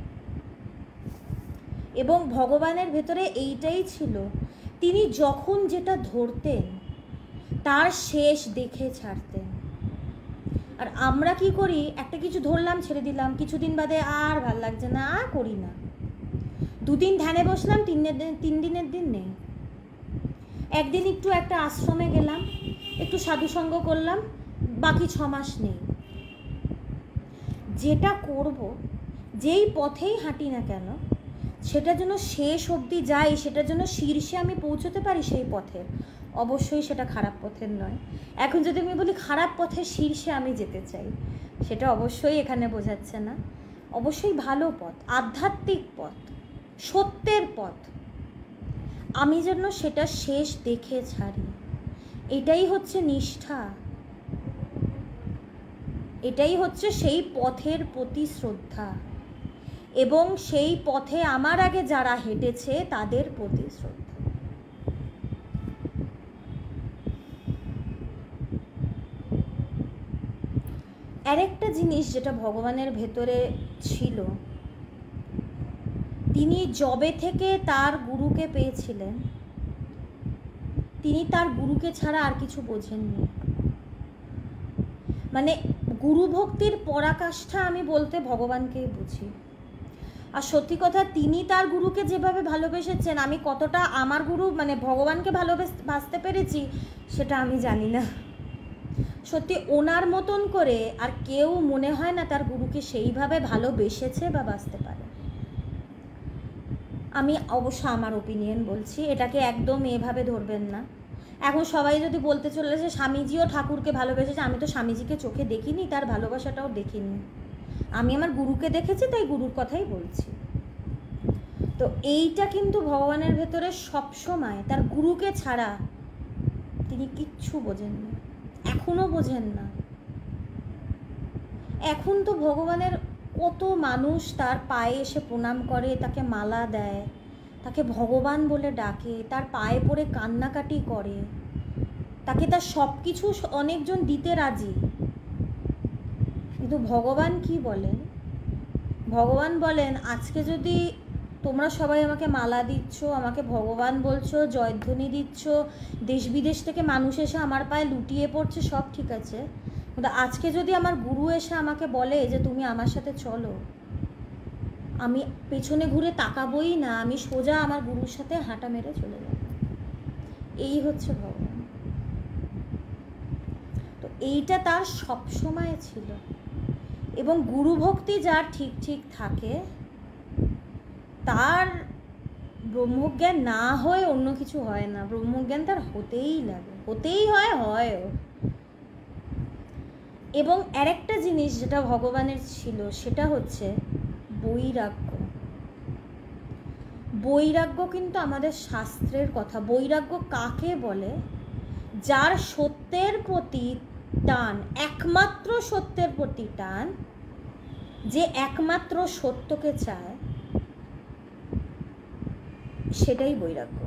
এবং ভগবানের ভেতরে এইটাই ছিল, তিনি যখন যেটা ধরতেন তার শেষ দেখে ছাড়তেন। আর আমরা কি করি, একটা কিছু ধরলাম ছেড়ে দিলাম, কিছুদিন বাদে আর ভাল লাগছে না, আর করি না। দুদিন ধ্যানে বসলাম, তিন তিন দিনের দিন নেই। একদিন একটু একটা আশ্রমে গেলাম, একটু সাধুসঙ্গ করলাম, বাকি ছ মাস নেই। যেটা করব, যেই পথেই হাঁটি না কেন, সেটা যেন শেষ অবধি যাই, সেটা যেন শীর্ষে আমি পৌঁছতে পারি সেই পথে, অবশ্যই সেটা খারাপ পথের নয়। এখন যদি আমি বলি খারাপ পথের শীর্ষে আমি যেতে চাই, সেটা অবশ্যই এখানে বোঝাচ্ছে না। অবশ্যই ভালো পথ, আধ্যাত্মিক পথ, সত্যের পথ, আমি যেন সেটা শেষ দেখে ছাড়ি। এটাই হচ্ছে নিষ্ঠা, এটাই হচ্ছে সেই পথের প্রতি শ্রদ্ধা, এবং সেই পথে আমার আগে যারা হেঁটেছে তাদের প্রতি শ্রদ্ধা। আরেকটা জিনিস যেটা ভগবানের ভেতরে ছিল, তিনি যবে থেকে তার গুরুকে পেয়েছিলেন, তিনি তার গুরুকে ছাড়া আর কিছু বোঝেননি। মানে গুরু ভক্তির পরাকাষ্ঠা আমি বলতে ভগবানকেই বুঝি। আর সত্যি কথা, তিনি তার গুরুকে যেভাবে ভালোবেসেছেন, আমি কতটা আমার গুরু মানে ভগবানকে ভালোবাসতে পেরেছি সেটা আমি জানি না। সত্যি ওনার মতন করে আর কেউ মনে হয় না তার গুরুকে সেইভাবে ভালোবেসেছে বা বাসতে পারে। আমি অবশ্য আমার ওপিনিয়ন বলছি, এটাকে একদম এভাবে ধরবেন না। এখন সবাই যদি বলতে চলেছে স্বামীজিও ঠাকুরকে ভালোবেসেছে, আমি তো স্বামীজিকে চোখে দেখিনি, তার ভালোবাসাটাও দেখিনি, আমি আমার গুরুকে দেখেছি, তাই গুরুর কথাই বলছি। তো এইটা কিন্তু ভগবানের ভেতরে সবসময় তার গুরুকে ছাড়া তিনি কিচ্ছু বোঝেন না, এখনো বোঝেন না। এখন তো ভগবানের কত মানুষ তার পায়ে এসে প্রণাম করে, তাকে মালা দেয়, তাকে ভগবান বলে ডাকে, তার পায়ে পড়ে কান্নাকাটি করে, তাকে তার সব কিছু অনেকজন দিতে রাজি। কিন্তু ভগবান কি বলেন? ভগবান বলেন, আজকে যদি তোমরা সবাই আমাকে মালা দিচ্ছ, আমাকে ভগবান বলছো, জয়ধ্বনি দিচ্ছ, দেশ বিদেশ থেকে মানুষ এসে আমার পায়ে লুটিয়ে পড়ছে, সব ঠিক আছে, কিন্তু আজকে যদি আমার গুরু এসে আমাকে বলে যে তুমি আমার সাথে চলো, আমি পেছনে ঘুরে তাকাবোই না, আমি সোজা আমার গুরুর সাথে হাঁটা মেরে চলে যাব। এই হচ্ছে ভগবান। তো এইটা তার সব সময় ছিল। এবং গুরু ভক্তি যার ঠিক ঠিক থাকে, তার ব্রহ্মজ্ঞান না হয়ে অন্য কিছু হয় না, ব্রহ্মজ্ঞান তার হতেই লাগে, হতেই হয়, হয়ও। এবং আরেকটা জিনিস যেটা ভগবানের ছিল সেটা হচ্ছে বৈরাগ্য। বৈরাগ্য কিন্তু আমাদের শাস্ত্রের কথা। বৈরাগ্য কাকে বলে? যার সত্যের প্রতি টান, একমাত্র সত্যের প্রতি টান, যে একমাত্র সত্যকে চায়, সেটাই বৈরাগ্য,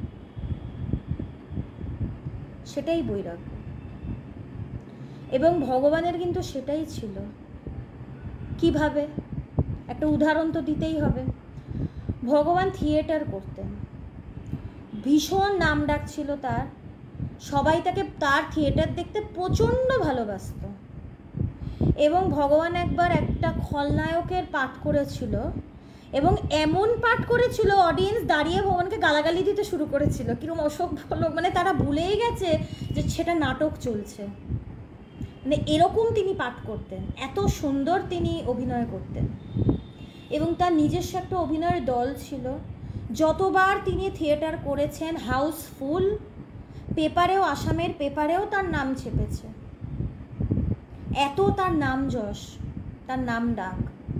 সেটাই বৈরাগ্য। এবং ভগবানের কিন্তু সেটাই ছিল। কিভাবে? একটা উদাহরণ তো দিতেই হবে। ভগবান থিয়েটার করতেন, ভীষণ নাম ডাক ছিল তার, সবাই তাকে তার থিয়েটার দেখতে প্রচণ্ড ভালোবাসত। এবং ভগবান একবার একটা খলনায়কের পাঠ করেছিল, এবং এমন পাঠ করেছিল অডিয়েন্স দাঁড়িয়ে ভগবানকে গালাগালি দিতে শুরু করেছিল, কিরকম অসভ্য লোক, মানে তারা ভুলেই গেছে যে সেটা নাটক চলছে। মানে এরকম তিনি পাঠ করতেন, এত সুন্দর তিনি অভিনয় করতেন। এবং তার নিজস্ব একটা অভিনয়ের দল ছিল। যতবার তিনি থিয়েটার করেছেন হাউসফুল, পেপারেও, আসামের পেপারেও তার নাম ছেপেছে। এত তার নাম যশ, তার নাম ডাক।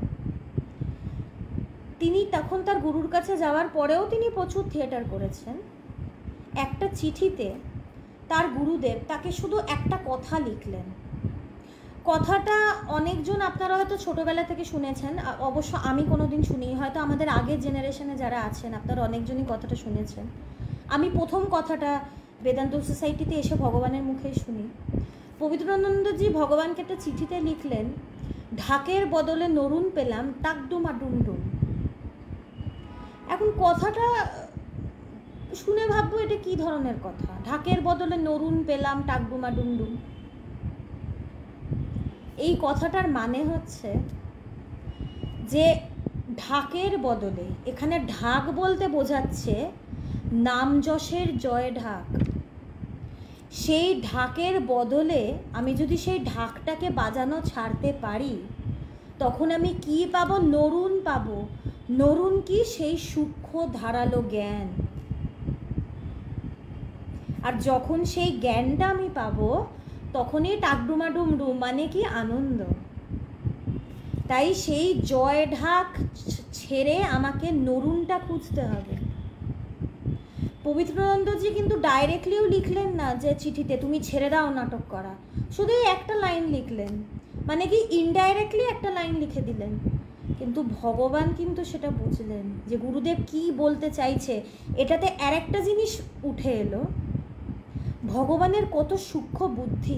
তিনি তখন তার গুরুর কাছে যাওয়ার পরেও তিনি প্রচুর থিয়েটার করেছেন। একটা চিঠিতে তার গুরুদেব তাকে শুধু একটা কথা লিখলেন। কথাটা অনেকজন আপনারা হয়তো ছোটোবেলা থেকে শুনেছেন, অবশ্য আমি কোনো দিন শুনি, হয়তো আমাদের আগের জেনারেশনে যারা আছেন আপনারা অনেকজনই কথাটা শুনেছেন। আমি প্রথম কথাটা বেদান্ত সোসাইটিতে এসে ভগবানের মুখেই শুনি। পবিত্রানন্দজি ভগবানকে একটা চিঠিতে লিখলেন, ঢাকের বদলে নরুন পেলাম টাকডুমা ডুমডুম। এখন কথাটা শুনে ভাববো এটা কী ধরনের কথা? ঢাকের বদলে নরুন পেলাম টাকডুমা ডুমডুম। এই কথাটার মানে হচ্ছে যে ঢাকের বদলে, এখানে ঢাক বলতে বোঝাচ্ছে নাম যশের জয় ঢাক। সেই ঢাকের বদলে আমি যদি সেই ঢাকটাকে বাজানো ছাড়তে পারি, তখন আমি কি পাবো? নরুন পাবো। নরুন কি? সেই সূক্ষ্ম ধারালো জ্ঞান। আর যখন সেই জ্ঞানটা আমি পাবো, তখনই টাকডুমা ডুমডুম, মানে কি? আনন্দ। তাই সেই জয় ঢাক ছেড়ে আমাকে নরুনটা খুঁজতে হবে। পবিত্রানন্দজি কিন্তু ডাইরেক্টলিও লিখলেন না যে চিঠিতে তুমি ছেড়ে দাও নাটক করা, শুধু একটা লাইন লিখলেন, মানে কি ইনডাইরেক্টলি একটা লাইন লিখে দিলেন। কিন্তু ভগবান কিন্তু সেটা বুঝলেন যে গুরুদেব কি বলতে চাইছে। এটাতে আরেকটা জিনিস উঠে এলো, ভগবানের কত সূক্ষ্ম বুদ্ধি।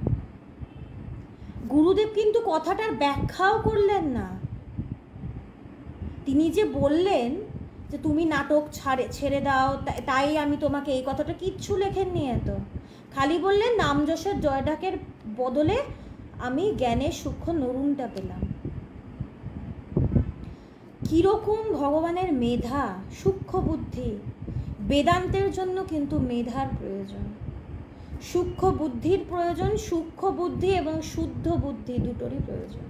গুরুদেব কিন্তু কথাটার ব্যাখ্যাও করলেন না। তিনি যে বললেন যে তুমি নাটক ছাড়ে ছেড়ে দাও, তাই আমি তোমাকে, এই কথাটা কিচ্ছু লেখেননি এত। খালি বললেন নাম যশের জয়ঢাকের বদলে আমি জ্ঞানের সূক্ষ্ম নরুনটা পেলাম। কীরকম ভগবানের মেধা, সূক্ষ্ম বুদ্ধি। বেদান্তের জন্য কিন্তু মেধার প্রয়োজন, সূক্ষ্ম বুদ্ধির প্রয়োজন। সূক্ষ্ম বুদ্ধি এবং শুদ্ধ বুদ্ধি দুটোরই প্রয়োজন।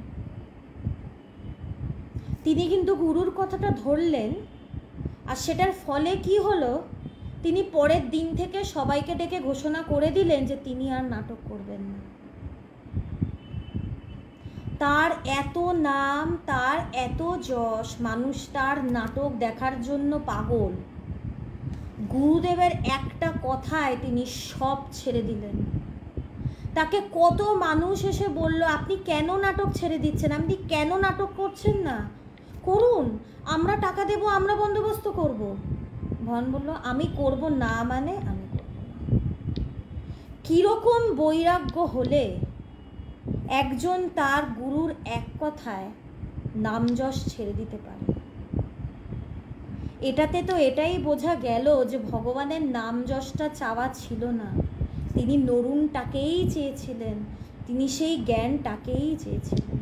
তিনি কিন্তু গুরুর কথাটা ধরলেন, আর সেটার ফলে কি হলো, তিনি পরের দিন থেকে সবাইকে ডেকে ঘোষণা করে দিলেন যে তিনি আর নাটক করবেন না। তার এত নাম, তার এত যশ, মানুষ তার নাটক দেখার জন্য পাগল। গুরুদেবের একটা কথায় তিনি সব ছেড়ে দিলেন। তাকে কত মানুষ এসে বলল আপনি কেন নাটক ছেড়ে দিচ্ছেন, আপনি কেন নাটক করছেন না, করুন, আমরা টাকা দেব, আমরা বন্দোবস্ত করব। ভগবান বলল আমি করব না, মানে আমি করব না। কীরকম বৈরাগ্য হলে একজন তার গুরুর এক কথায় নাম যশ ছেড়ে দিতে পারে? এটাতে তো এটাই বোঝা গেল যে ভগবানের নাম যশটা চাওয়া ছিল না, তিনি নরুনটাকেই চেয়েছিলেন, তিনি সেই জ্ঞানটাকেই চেয়েছিলেন।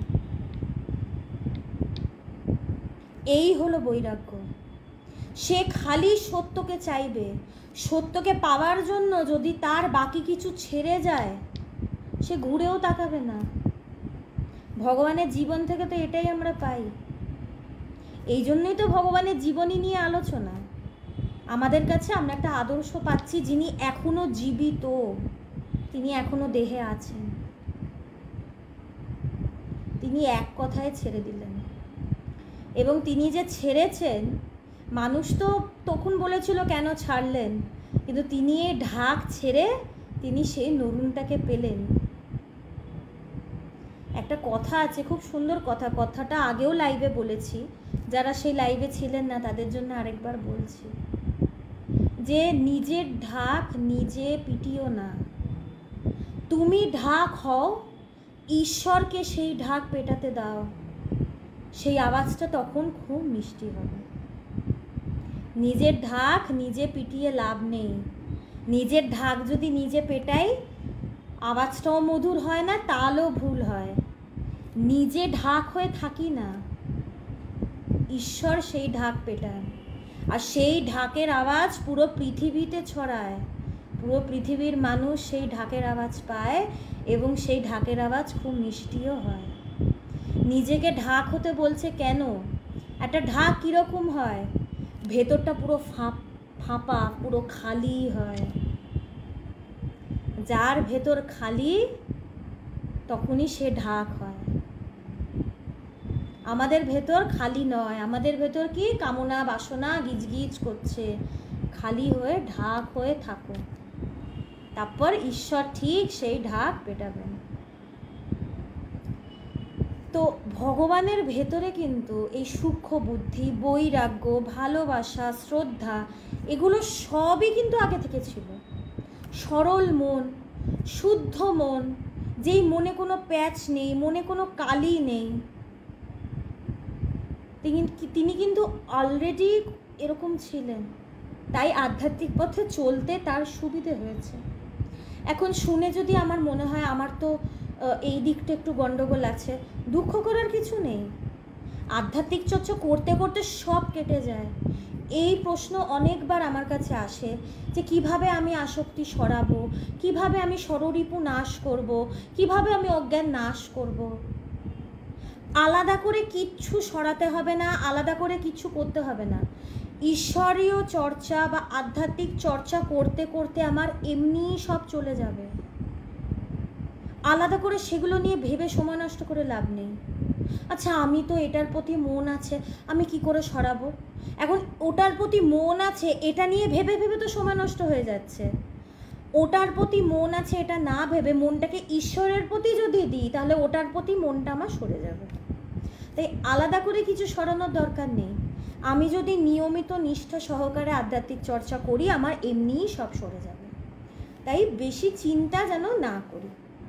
এই হলো বৈরাগ্য। সে খালি সত্যকে চাইবে। সত্যকে পাওয়ার জন্য যদি তার বাকি কিছু ছেড়ে যায়, সে ঘুরেও তাকাবে না। ভগবানের জীবন থেকে তো এটাই আমরা পাই। এই জন্যই তো ভগবানের জীবনী নিয়ে আলোচনা। আমাদের কাছে আমরা একটা আদর্শ পাচ্ছি, যিনি এখনো জীবিত, তিনি এখনো দেহে আছেন। তিনি এক কথায় ছেড়ে দিলেন। এবং তিনি যে ছেড়েছেন, মানুষ তো তখন বলেছিল কেন ছাড়লেন, কিন্তু তিনি এই ঢাক ছেড়ে তিনি সেই নরুনটাকে পেলেন। একটা কথা আছে, খুব সুন্দর কথা, কথাটা আগেও লাইভে বলেছি, যারা সেই লাইভে ছিলেন না তাদের জন্য আরেকবার বলছি, যে নিজের ঢাক নিজে পিটিও না, তুমি ঢাক হও, ঈশ্বরকে সেই ঢাক পেটাতে দাও, সেই আওয়াজটা তখন খুব মিষ্টি হবে। নিজের ঢাক নিজে পিটিয়ে লাভ নেই। নিজের ঢাক যদি নিজে পেটাই, আওয়াজটাও মধুর হয় না, তালও ভুল হয়। নিজে ঢাক হয়ে থাকি না, ঈশ্বর সেই ঢাক পেটান, আর সেই ঢাকের আওয়াজ পুরো পৃথিবীতে ছড়ায়। পুরো পৃথিবীর মানুষ সেই ঢাকের আওয়াজ পায় এবং সেই ঢাকের আওয়াজ খুব মিষ্টিও হয়। নিজেকে ঢাক হতে বলছে কেন? একটা ঢাক কীরকম হয়? ভেতরটা পুরো ফাঁপ ফাঁপা, পুরো খালি হয়। যার ভেতর খালি, তখনই সে ঢাক হয়। আমাদের ভেতর খালি নয়, আমাদের ভেতর কি কামনা বাসনা গিজগিজ করছে। খালি হয়ে ঢাক হয়ে থাকো, তারপর ঈশ্বর ঠিক সেই ঢাক পেটাবেন। তো ভগবানের ভেতরে কিন্তু এই সূক্ষ্ম বুদ্ধি, বৈরাগ্য, ভালোবাসা, শ্রদ্ধা, এগুলো সবই কিন্তু আগে থেকে ছিল। সরল মন, শুদ্ধ মন, যেই মনে কোনো প্যাচ নেই, মনে কোনো কালি নেই, তিনি তিনি কিন্তু অলরেডি এরকম ছিলেন। তাই আধ্যাত্মিক পথে চলতে তার সুবিধে হয়েছে। এখন শুনে যদি আমার মনে হয় আমার তো এই দিকটা একটু গন্ডগোল আছে, দুঃখ করার কিছু নেই। আধ্যাত্মিক চর্চা করতে করতে সব কেটে যায়। এই প্রশ্ন অনেকবার আমার কাছে আসে যে কিভাবে আমি আসক্তি সরাবো, কিভাবে আমি ষড়রিপু নাশ করব, কিভাবে আমি অজ্ঞান নাশ করব। আলাদা করে কিচ্ছু সরাতে হবে না, আলাদা করে কিচ্ছু করতে হবে না। ঈশ্বরীয় চর্চা বা আধ্যাত্মিক চর্চা করতে করতে আমার এমনিই সব চলে যাবে। আলাদা করে সেগুলো নিয়ে ভেবে সময় নষ্ট করে লাভ নেই। আচ্ছা, আমি তো এটার প্রতি মন আছে, আমি কি করে সরাবো? এখন ওটার প্রতি মন আছে এটা নিয়ে ভেবে ভেবে তো সময় নষ্ট হয়ে যাচ্ছে। ওটার প্রতি মন আছে এটা না ভেবে মনটাকে ঈশ্বরের প্রতি যদি দিই, তাহলে ওটার প্রতি মনটা আমার সরে যাবে। তাই আলাদা করে কিছু সরানোর দরকার নেই। আমি যদি নিয়মিত নিষ্ঠা সহকারে আধ্যাত্মিক চর্চা করি, আমার এমনিই সব সরে যাবে। তাই বেশি চিন্তা যেন না করি।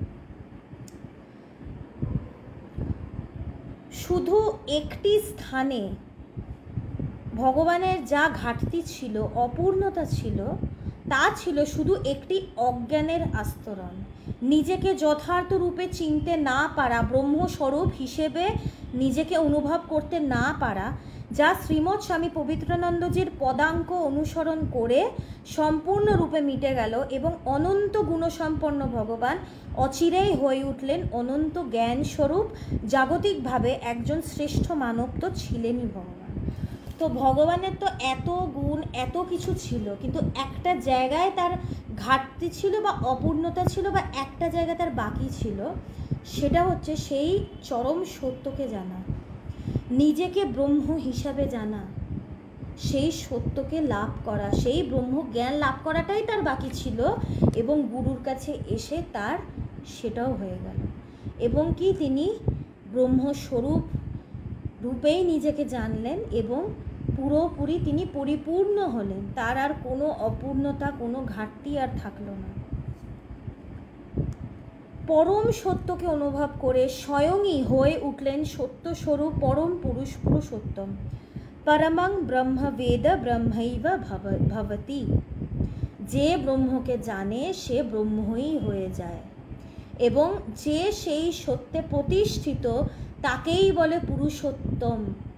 শুধু একটি স্থানে ভগবানের যা ঘাটতি ছিল, অপূর্ণতা ছিল, তা ছিল শুধু একটি অজ্ঞানের আস্তরণ। নিজেকে যথার্থ রূপে চিনতে না পারা, ব্রহ্মস্বরূপ হিসেবে নিজেকে অনুভব করতে না পারা, যা শ্রীমৎ স্বামী পবিত্রানন্দজির পদাঙ্ক অনুসরণ করে সম্পূর্ণরূপে মিটে গেল এবং অনন্ত গুণসম্পন্ন ভগবান অচিরেই হয়ে উঠলেন অনন্ত জ্ঞান স্বরূপ। জাগতিকভাবে একজন শ্রেষ্ঠ মানব তো ছিলেনই ভগবান। তো ভগবানের তো এত গুণ, এত কিছু ছিল, কিন্তু একটা জায়গায় তার ঘাটতি ছিল বা অপূর্ণতা ছিল, বা একটা জায়গায় তার বাকি ছিল। সেটা হচ্ছে সেই চরম সত্যকে জানা, নিজেকে ব্রহ্ম হিসাবে জানা, সেই সত্যকে লাভ করা, সেই ব্রহ্ম জ্ঞান লাভ করাটাই তার বাকি ছিল। এবং গুরুর কাছে এসে তার সেটাও হয়ে গেল। এবং কি তিনি ব্রহ্মস্বরূপ রূপেই নিজেকে জানলেন এবং পুরোপুরি তিনি পরিপূর্ণ হলেন। তার আর কোনো অপূর্ণতা, কোনো ঘাটতি আর থাকলো না। পরম সত্যকে অনুভব করে স্বয়ংই হয়ে উঠলেন সত্যস্বরূপ পরম পুরুষ পুরুষোত্তম। পরমং ব্রহ্মবেদ ব্রহ্মৈব ভবতি। যে ব্রহ্মকে জানে সে ব্রহ্মই হয়ে যায়, এবং যে সেই সত্যে প্রতিষ্ঠিত তাকেই বলে পুরুষোত্তম,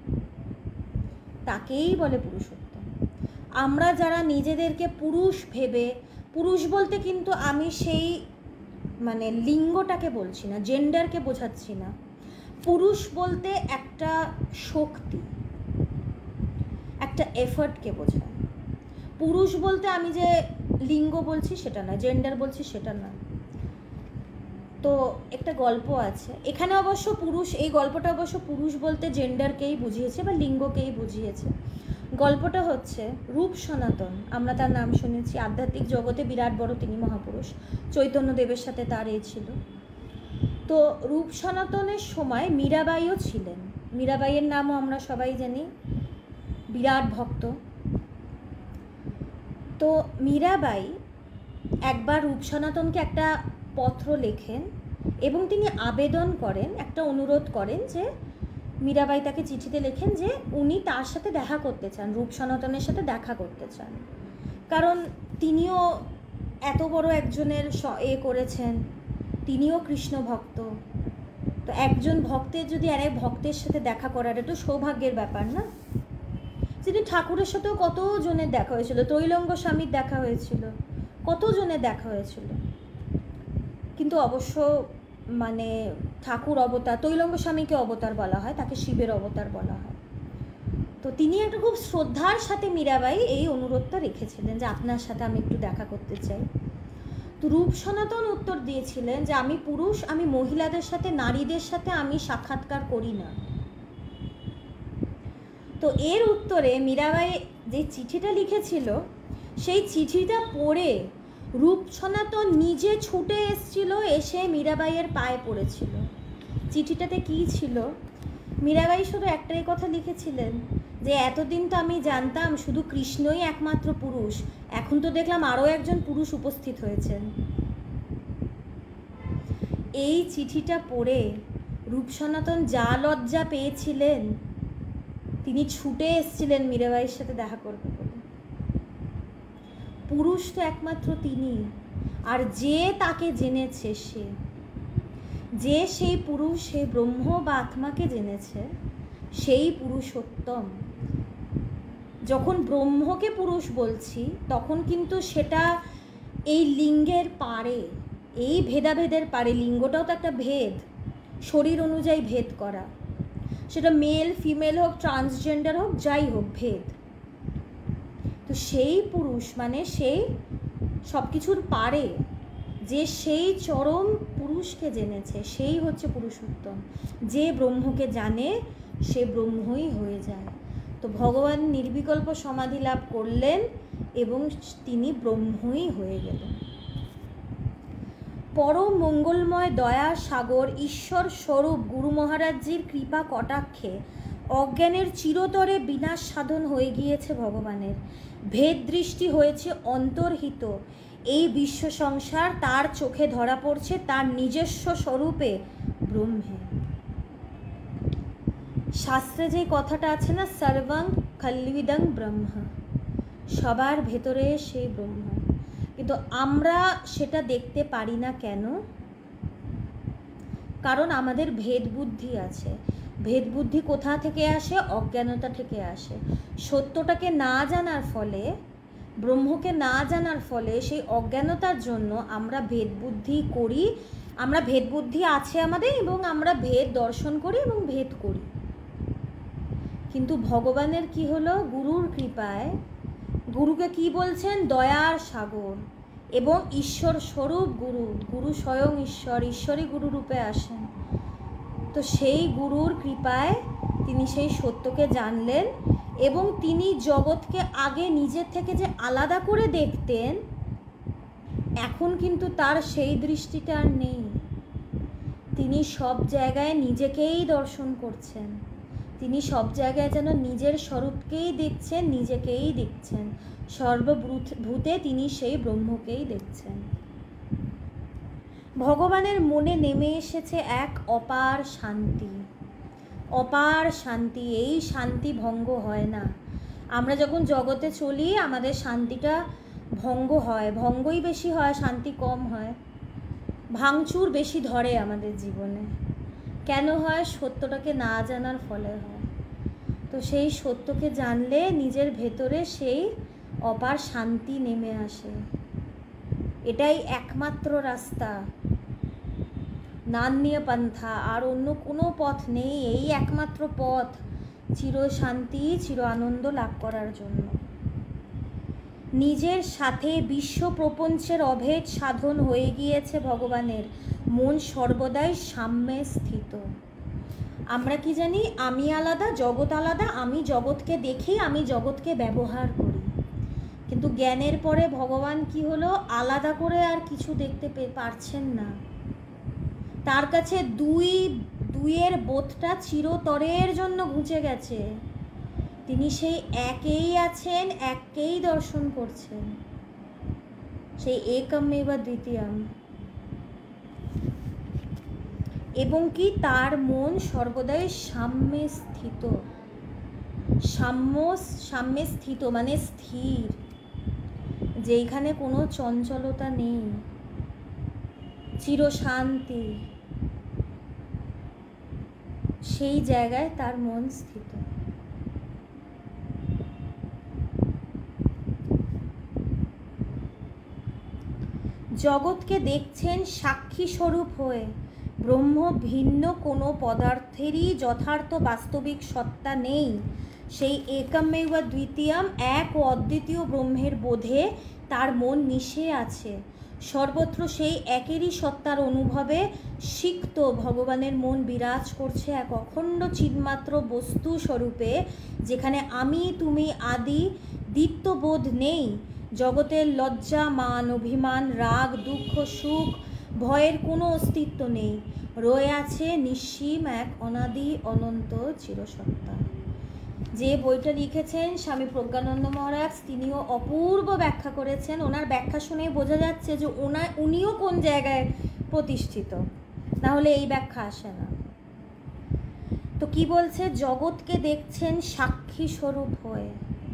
তাকেই বলে পুরুষোত্তম। আমরা যারা নিজেদেরকে পুরুষ ভেবে, পুরুষ বলতে কিন্তু আমি সেই মানে লিঙ্গটাকে বলছি না, জেন্ডারকে বোঝাচ্ছি না। পুরুষ বলতে একটা শক্তি, একটা এফর্টকে বোঝায়। পুরুষ বলতে আমি যে লিঙ্গ বলছি সেটা না, জেন্ডার বলছি সেটা না। তো একটা গল্প আছে এখানে, অবশ্য পুরুষ, এই গল্পটা অবশ্য পুরুষ বলতে জেন্ডারকেই বুঝিয়েছে বা লিঙ্গকেই বুঝিয়েছে। গল্পটা হচ্ছে রূপ সনাতন, আমরা তার নাম শুনেছি, আধ্যাত্মিক জগতে বিরাট বড় তিনি মহাপুরুষ, চৈতন্যদেবের সাথে তার এ ছিল। তো রূপ সনাতনের সময় মীরাবাইও ছিলেন। মীরাবাইয়ের নামও আমরা সবাই জানি, বিরাট ভক্ত। তো মীরাবাই একবার রূপ সনাতনকে একটা পত্র লেখেন এবং তিনি আবেদন করেন, একটা অনুরোধ করেন যে মীরাবাই তাকে চিঠিতে লেখেন যে উনি তার সাথে দেখা করতে চান, রূপ সনাতনের সাথে দেখা করতে চান, কারণ তিনিও এত বড় একজনের এ করেছেন, তিনিও কৃষ্ণ ভক্ত। তো একজন ভক্তের যদি আরেক ভক্তের সাথে দেখা করার একটু সৌভাগ্যের ব্যাপার না। তিনি ঠাকুরের সাথেও কত জনের দেখা হয়েছিল, ত্রৈলঙ্গ স্বামীর দেখা হয়েছিল, কত জনের দেখা হয়েছিল, কিন্তু অবশ্য মানে ঠাকুর অবতার, ত্রৈলঙ্গ স্বামীকে অবতার বলা হয়, তাকে শিবের অবতার বলা হয়। তো তিনি একটা খুব শ্রদ্ধার সাথে মীরাবাই এই অনুরোধটা রেখেছিলেন যে আপনার সাথে আমি একটু দেখা করতে চাই। তো রূপ সনাতন উত্তর দিয়েছিলেন যে আমি পুরুষ, আমি মহিলাদের সাথে, নারীদের সাথে আমি সাক্ষাৎকার করি না। তো এর উত্তরে মীরাবাই যে চিঠিটা লিখেছিল, সেই চিঠিটা পড়ে রূপ সনাতন নিজে ছুটে এসেছিল, এসে মীরাবাইয়ের পায়ে পড়েছিল। চিঠিটাতে কী ছিল? মীরাবাই শুধু একটাই কথা লিখেছিলেন যে এতদিন তো আমি জানতাম শুধু কৃষ্ণই একমাত্র পুরুষ, এখন তো দেখলাম আরও একজন পুরুষ উপস্থিত হয়েছেন। এই চিঠিটা পড়ে রূপ সনাতন যা লজ্জা পেয়েছিলেন, তিনি ছুটে এসেছিলেন মীরাবাইয়ের সাথে দেখা করবে বলে। পুরুষ তো একমাত্র তিনি, আর যে তাকে জেনেছে, সে যে সেই পুরুষ, সে ব্রহ্ম বা আত্মাকে জেনেছে, সেই পুরুষোত্তম। যখন ব্রহ্মকে পুরুষ বলছি তখন কিন্তু সেটা এই লিঙ্গের পারে, এই ভেদাভেদের পারে, লিঙ্গটাও তো একটা ভেদ, শরীর অনুযায়ী ভেদ করা, সেটা মেল ফিমেল হোক, ট্রান্সজেন্ডার হোক, যাই হোক, ভেদ। তো সেই পুরুষ মানে সেই সব কিছুর পারে, যে সেই চরম পুরুষকে জেনেছে, সেই হচ্ছে পুরুষোত্তম। যে ব্রহ্মকে জানে সে ব্রহ্মই হয়ে যায়। তো ভগবান নির্বিকল্প সমাধি লাভ করলেন এবং তিনি ব্রহ্মই হয়ে গেলেন। পরম মঙ্গলময় দয়ার সাগর ঈশ্বর স্বরূপ গুরু মহারাজজির কৃপা কটাক্ষে অজ্ঞানের চিরতরে বিনাশ সাধন হয়ে গিয়েছে ভগবানের। ভেদ দৃষ্টি হয়েছে অন্তর্হিত, এই বিশ্ব সংসার তার চোখে ধরা পড়ছে তার নিজস্ব স্বরূপে ব্রহ্মে। শাস্ত্রে যে কথাটা আছে না, সর্বং খল্বিদং ব্রহ্ম, সবার ভেতরে সেই ব্রহ্ম, কিন্তু আমরা সেটা দেখতে পারি না কেন? কারণ আমাদের ভেদ বুদ্ধি আছে। ভেদ বুদ্ধি কোথা থেকে আসে? অজ্ঞানতা থেকে আসে। সত্যটাকে না জানার ফলে, ব্রহ্মকে না জানার ফলে, সেই অজ্ঞানতার জন্য আমরা ভেদ বুদ্ধি করি, আমরা ভেদ বুদ্ধি আছে আমাদের এবং আমরা ভেদ দর্শন করি এবং ভেদ করি। কিন্তু ভগবানের কি হলো? গুরুর কৃপায় গুরুকে কি বলছেন? দয়ার সাগর এবং ঈশ্বর স্বরূপ গুরু, গুরু স্বয়ং ঈশ্বর, ঈশ্বরই গুরু রূপে আসেন। তো সেই গুরুর কৃপায় তিনি সেই সত্যকে জানলেন এবং তিনি জগৎকে আগে নিজের থেকে যে আলাদা করে দেখতেন, এখন কিন্তু তার সেই দৃষ্টিটা আর নেই। তিনি সব জায়গায় নিজেকেই দর্শন করছেন, তিনি সব জায়গায় যেন নিজের স্বরূপকেই দেখছেন, নিজেকেই দেখছেন, সর্বভূতে তিনি সেই ব্রহ্মকেই দেখছেন। ভগবানের মনে নেমে এসেছে এক অপার শান্তি, অপার শান্তি। এই শান্তি ভঙ্গ হয় না। আমরা যখন জগতে চলি আমাদের শান্তিটা ভঙ্গ হয়, ভঙ্গই বেশি হয়, শান্তি কম হয়, ভাঙচুর বেশি ধরে আমাদের জীবনে। কেন হয়? সত্যটাকে না জানার ফলে হয়। তো সেই সত্যকে জানলে নিজের ভেতরে সেই অপার শান্তি নেমে আসে। এটাই একমাত্র রাস্তা, নান্যা পন্থা, আর অন্য কোনো পথ নেই। এই একমাত্র পথ চির শান্তি, চির আনন্দ লাভ করার জন্য। নিজের সাথে বিশ্ব প্রপঞ্চের অভেদ সাধন হয়ে গিয়েছে ভগবানের। মন সর্বদাই সাম্যে স্থিত। আমরা কি জানি? আমি আলাদা, জগৎ আলাদা, আমি জগৎকে দেখি, আমি জগৎকে ব্যবহার করি। কিন্তু জ্ঞানের পরে ভগবান কি হলো? আলাদা করে আর কিছু দেখতে পারছেন না। তার কাছে দুই দুইয়ের বোধটা চিরতরের জন্য ঘুচে গেছে। তিনি সেই একেই আছেন, এককেই দর্শন করছেন, সেই একমেব দ্বিতীয়ম। এবং কি তার মন সর্বদাই সাম্যে স্থিত। সাম্য সাম্যে স্থিত মানে স্থির, যেখানে কোনো চঞ্চলতা নেই, চিরশান্তি, সেই জায়গায় তার মন স্থিত। জগৎকে দেখছেন সাক্ষী স্বরূপ হয়ে। ব্রহ্ম ভিন্ন কোনো পদার্থেরই যথার্থ বাস্তবিক সত্তা নেই। সেই একমেব দ্বিতীয়ম, এক ও অদ্বিতীয় ব্রহ্মের বোধে তার মন মিশে আছে। সর্বত্র সেই একেরই সত্তার অনুভবে সিক্ত ভগবানের মন বিরাজ করছে এক অখণ্ড চিন্মাত্র বস্তু স্বরূপে, যেখানে আমি তুমি আদি দ্বিত্ববোধ নেই। জগতের লজ্জা, মান, অভিমান, রাগ, দুঃখ, সুখ, ভয়ের কোনো অস্তিত্ব নেই। রয়ে আছে নিঃসীম এক অনাদি অনন্ত চিরসত্তা। যে বইটা লিখেছেন স্বামী প্রজ্ঞানন্দ মহারাজ, তিনিও অপূর্ব ব্যাখ্যা করেছেন। ওনার ব্যাখ্যা শুনেই বোঝা যাচ্ছে যে ওনার উনিও কোন জায়গায় প্রতিষ্ঠিত, না হলে এই ব্যাখ্যা আসে না। তো কি বলছে? জগৎকে দেখছেন সাক্ষী স্বরূপ হয়ে।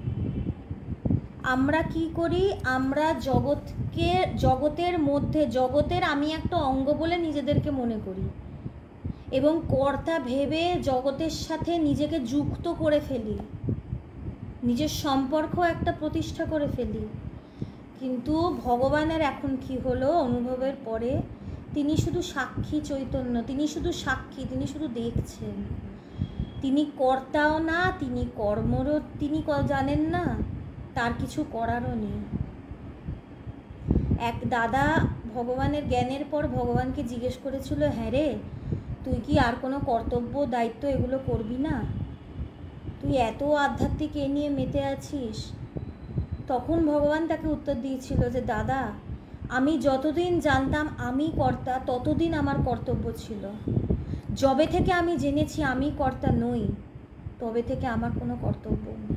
আমরা কি করি? আমরা জগৎকে, জগতের মধ্যে, জগতের আমি একটা অঙ্গ বলে নিজেদেরকে মনে করি এবং কর্তা ভেবে জগতের সাথে নিজেকে যুক্ত করে ফেলি, নিজের সম্পর্ক একটা প্রতিষ্ঠা করে ফেলি। কিন্তু ভগবানের এখন কি হলো? অনুভবের পরে তিনি শুধু সাক্ষী চৈতন্য, তিনি শুধু সাক্ষী, তিনি শুধু দেখছেন। তিনি কর্তাও না, তিনি কর্মরও তিনি জানেন না, তার কিছু করারও নেই। এক দাদা ভগবানের জ্ঞানের পর ভগবানকে জিজ্ঞেস করেছিল, হ্যাঁ রে, তুই কি আর কোনো কর্তব্য দায়িত্ব এগুলো করবি না? তুই এত আধ্যাত্মিক এ নিয়ে মেতে আছিস। তখন ভগবান তাকে উত্তর দিয়েছিল যে দাদা, আমি যতদিন জানতাম আমি কর্তা, ততদিন আমার কর্তব্য ছিল। যবে থেকে আমি জেনেছি আমি কর্তা নই, তবে থেকে আমার কোনো কর্তব্য নেই।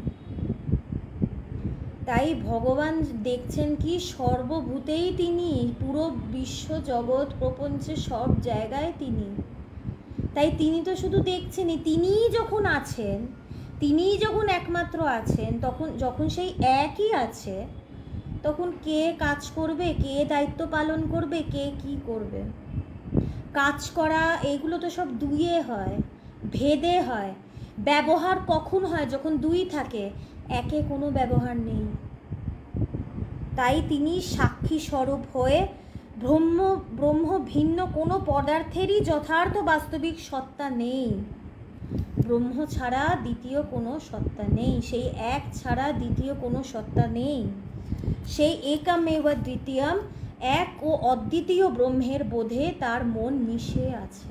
তাই ভগবান দেখছেন কি? সর্বভূতেই তিনি, পুরো বিশ্ব জগৎ প্রপঞ্চের সব জায়গায় তিনি। তাই তিনি তো শুধু দেখছেনই, তিনিই যখন আছেন, তিনিই যখন একমাত্র আছেন, তখন যখন সেই একই আছে, তখন কে কাজ করবে, কে দায়িত্ব পালন করবে, কে কি করবে? কাজ করা এগুলো তো সব দুইয়ে হয়, ভেদে হয়। ব্যবহার কখন হয়? যখন দুই থাকে, একে কোনো ব্যবহার নেই। তাই তিনি সাক্ষী স্বরূপ হয়ে ব্রহ্ম ব্রহ্ম ভিন্ন কোনো পদার্থেরই যথার্থ বাস্তবিক সত্তা নেই। ব্রহ্ম ছাড়া দ্বিতীয় কোনো সত্তা নেই, সেই এক ছাড়া দ্বিতীয় কোনো সত্তা নেই। সেই একমেব দ্বিতীয়ম, এক ও অদ্বিতীয় ব্রহ্মের বোধে তার মন মিশে আছে।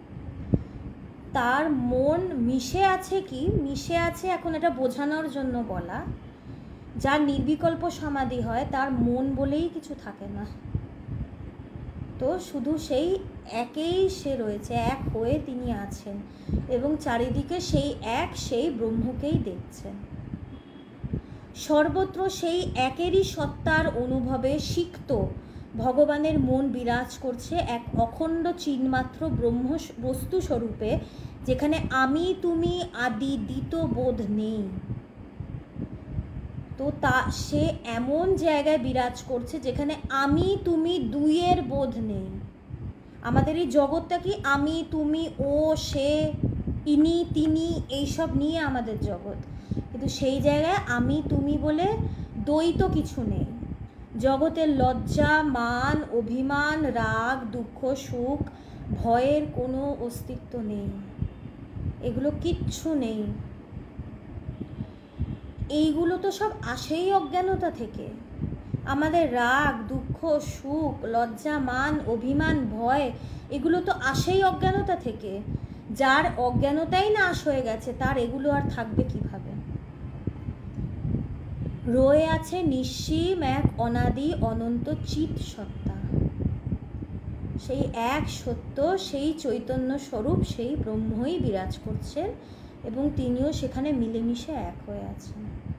তার মন মিশে আছে কি? মিশে আছে এখন এটা বোঝানোর জন্য বলা, যার নির্বিকল্প সমাধি হয় তার মন বলেই কিছু থাকে না। তো শুধু সেই একেই সে রয়েছে, এক হয়ে তিনি আছেন এবং চারিদিকে সেই এক, সেই ব্রহ্মকেই দেখছেন। সর্বত্র সেই একেরই সত্তার অনুভবে সিক্ত ভগবানের মন বিরাজ করছে এক অখণ্ড চিন্মাত্র ব্রহ্ম বস্তু স্বরূপে, যেখানে আমি তুমি আদি দ্বিত বোধ নেই। তো তা সে এমন জায়গায় বিরাজ করছে যেখানে আমি তুমি দুইয়ের বোধ নেই। আমাদের এই জগৎটা কি আমি তুমি ও সে, ইনি তিনি, এইসব নিয়ে আমাদের জগৎ। কিন্তু সেই জায়গায় আমি তুমি বলে দ্বৈত কিছু নেই। জগতের লজ্জা, মান, অভিমান, রাগ, দুঃখ, সুখ, ভয়ের কোনো অস্তিত্ব নেই, এগুলো কিচ্ছু নেই। এইগুলো তো সব আসেই অজ্ঞানতা থেকে। আমাদের রাগ, দুঃখ, সুখ, লজ্জা, মান, অভিমান, ভয় এগুলো তো আসেই অজ্ঞানতা থেকে। যার অজ্ঞানতাই নাশ হয়ে গেছে তার এগুলো আর থাকবে কিভাবে? রয়ে আছে নিঃসীম এক অনাদি অনন্ত চিৎ সত্তা, সেই এক সত্য, সেই চৈতন্য স্বরূপ, সেই ব্রহ্মই বিরাজ করছেন এবং তিনিও সেখানে মিলেমিশে এক হয়ে আছেন।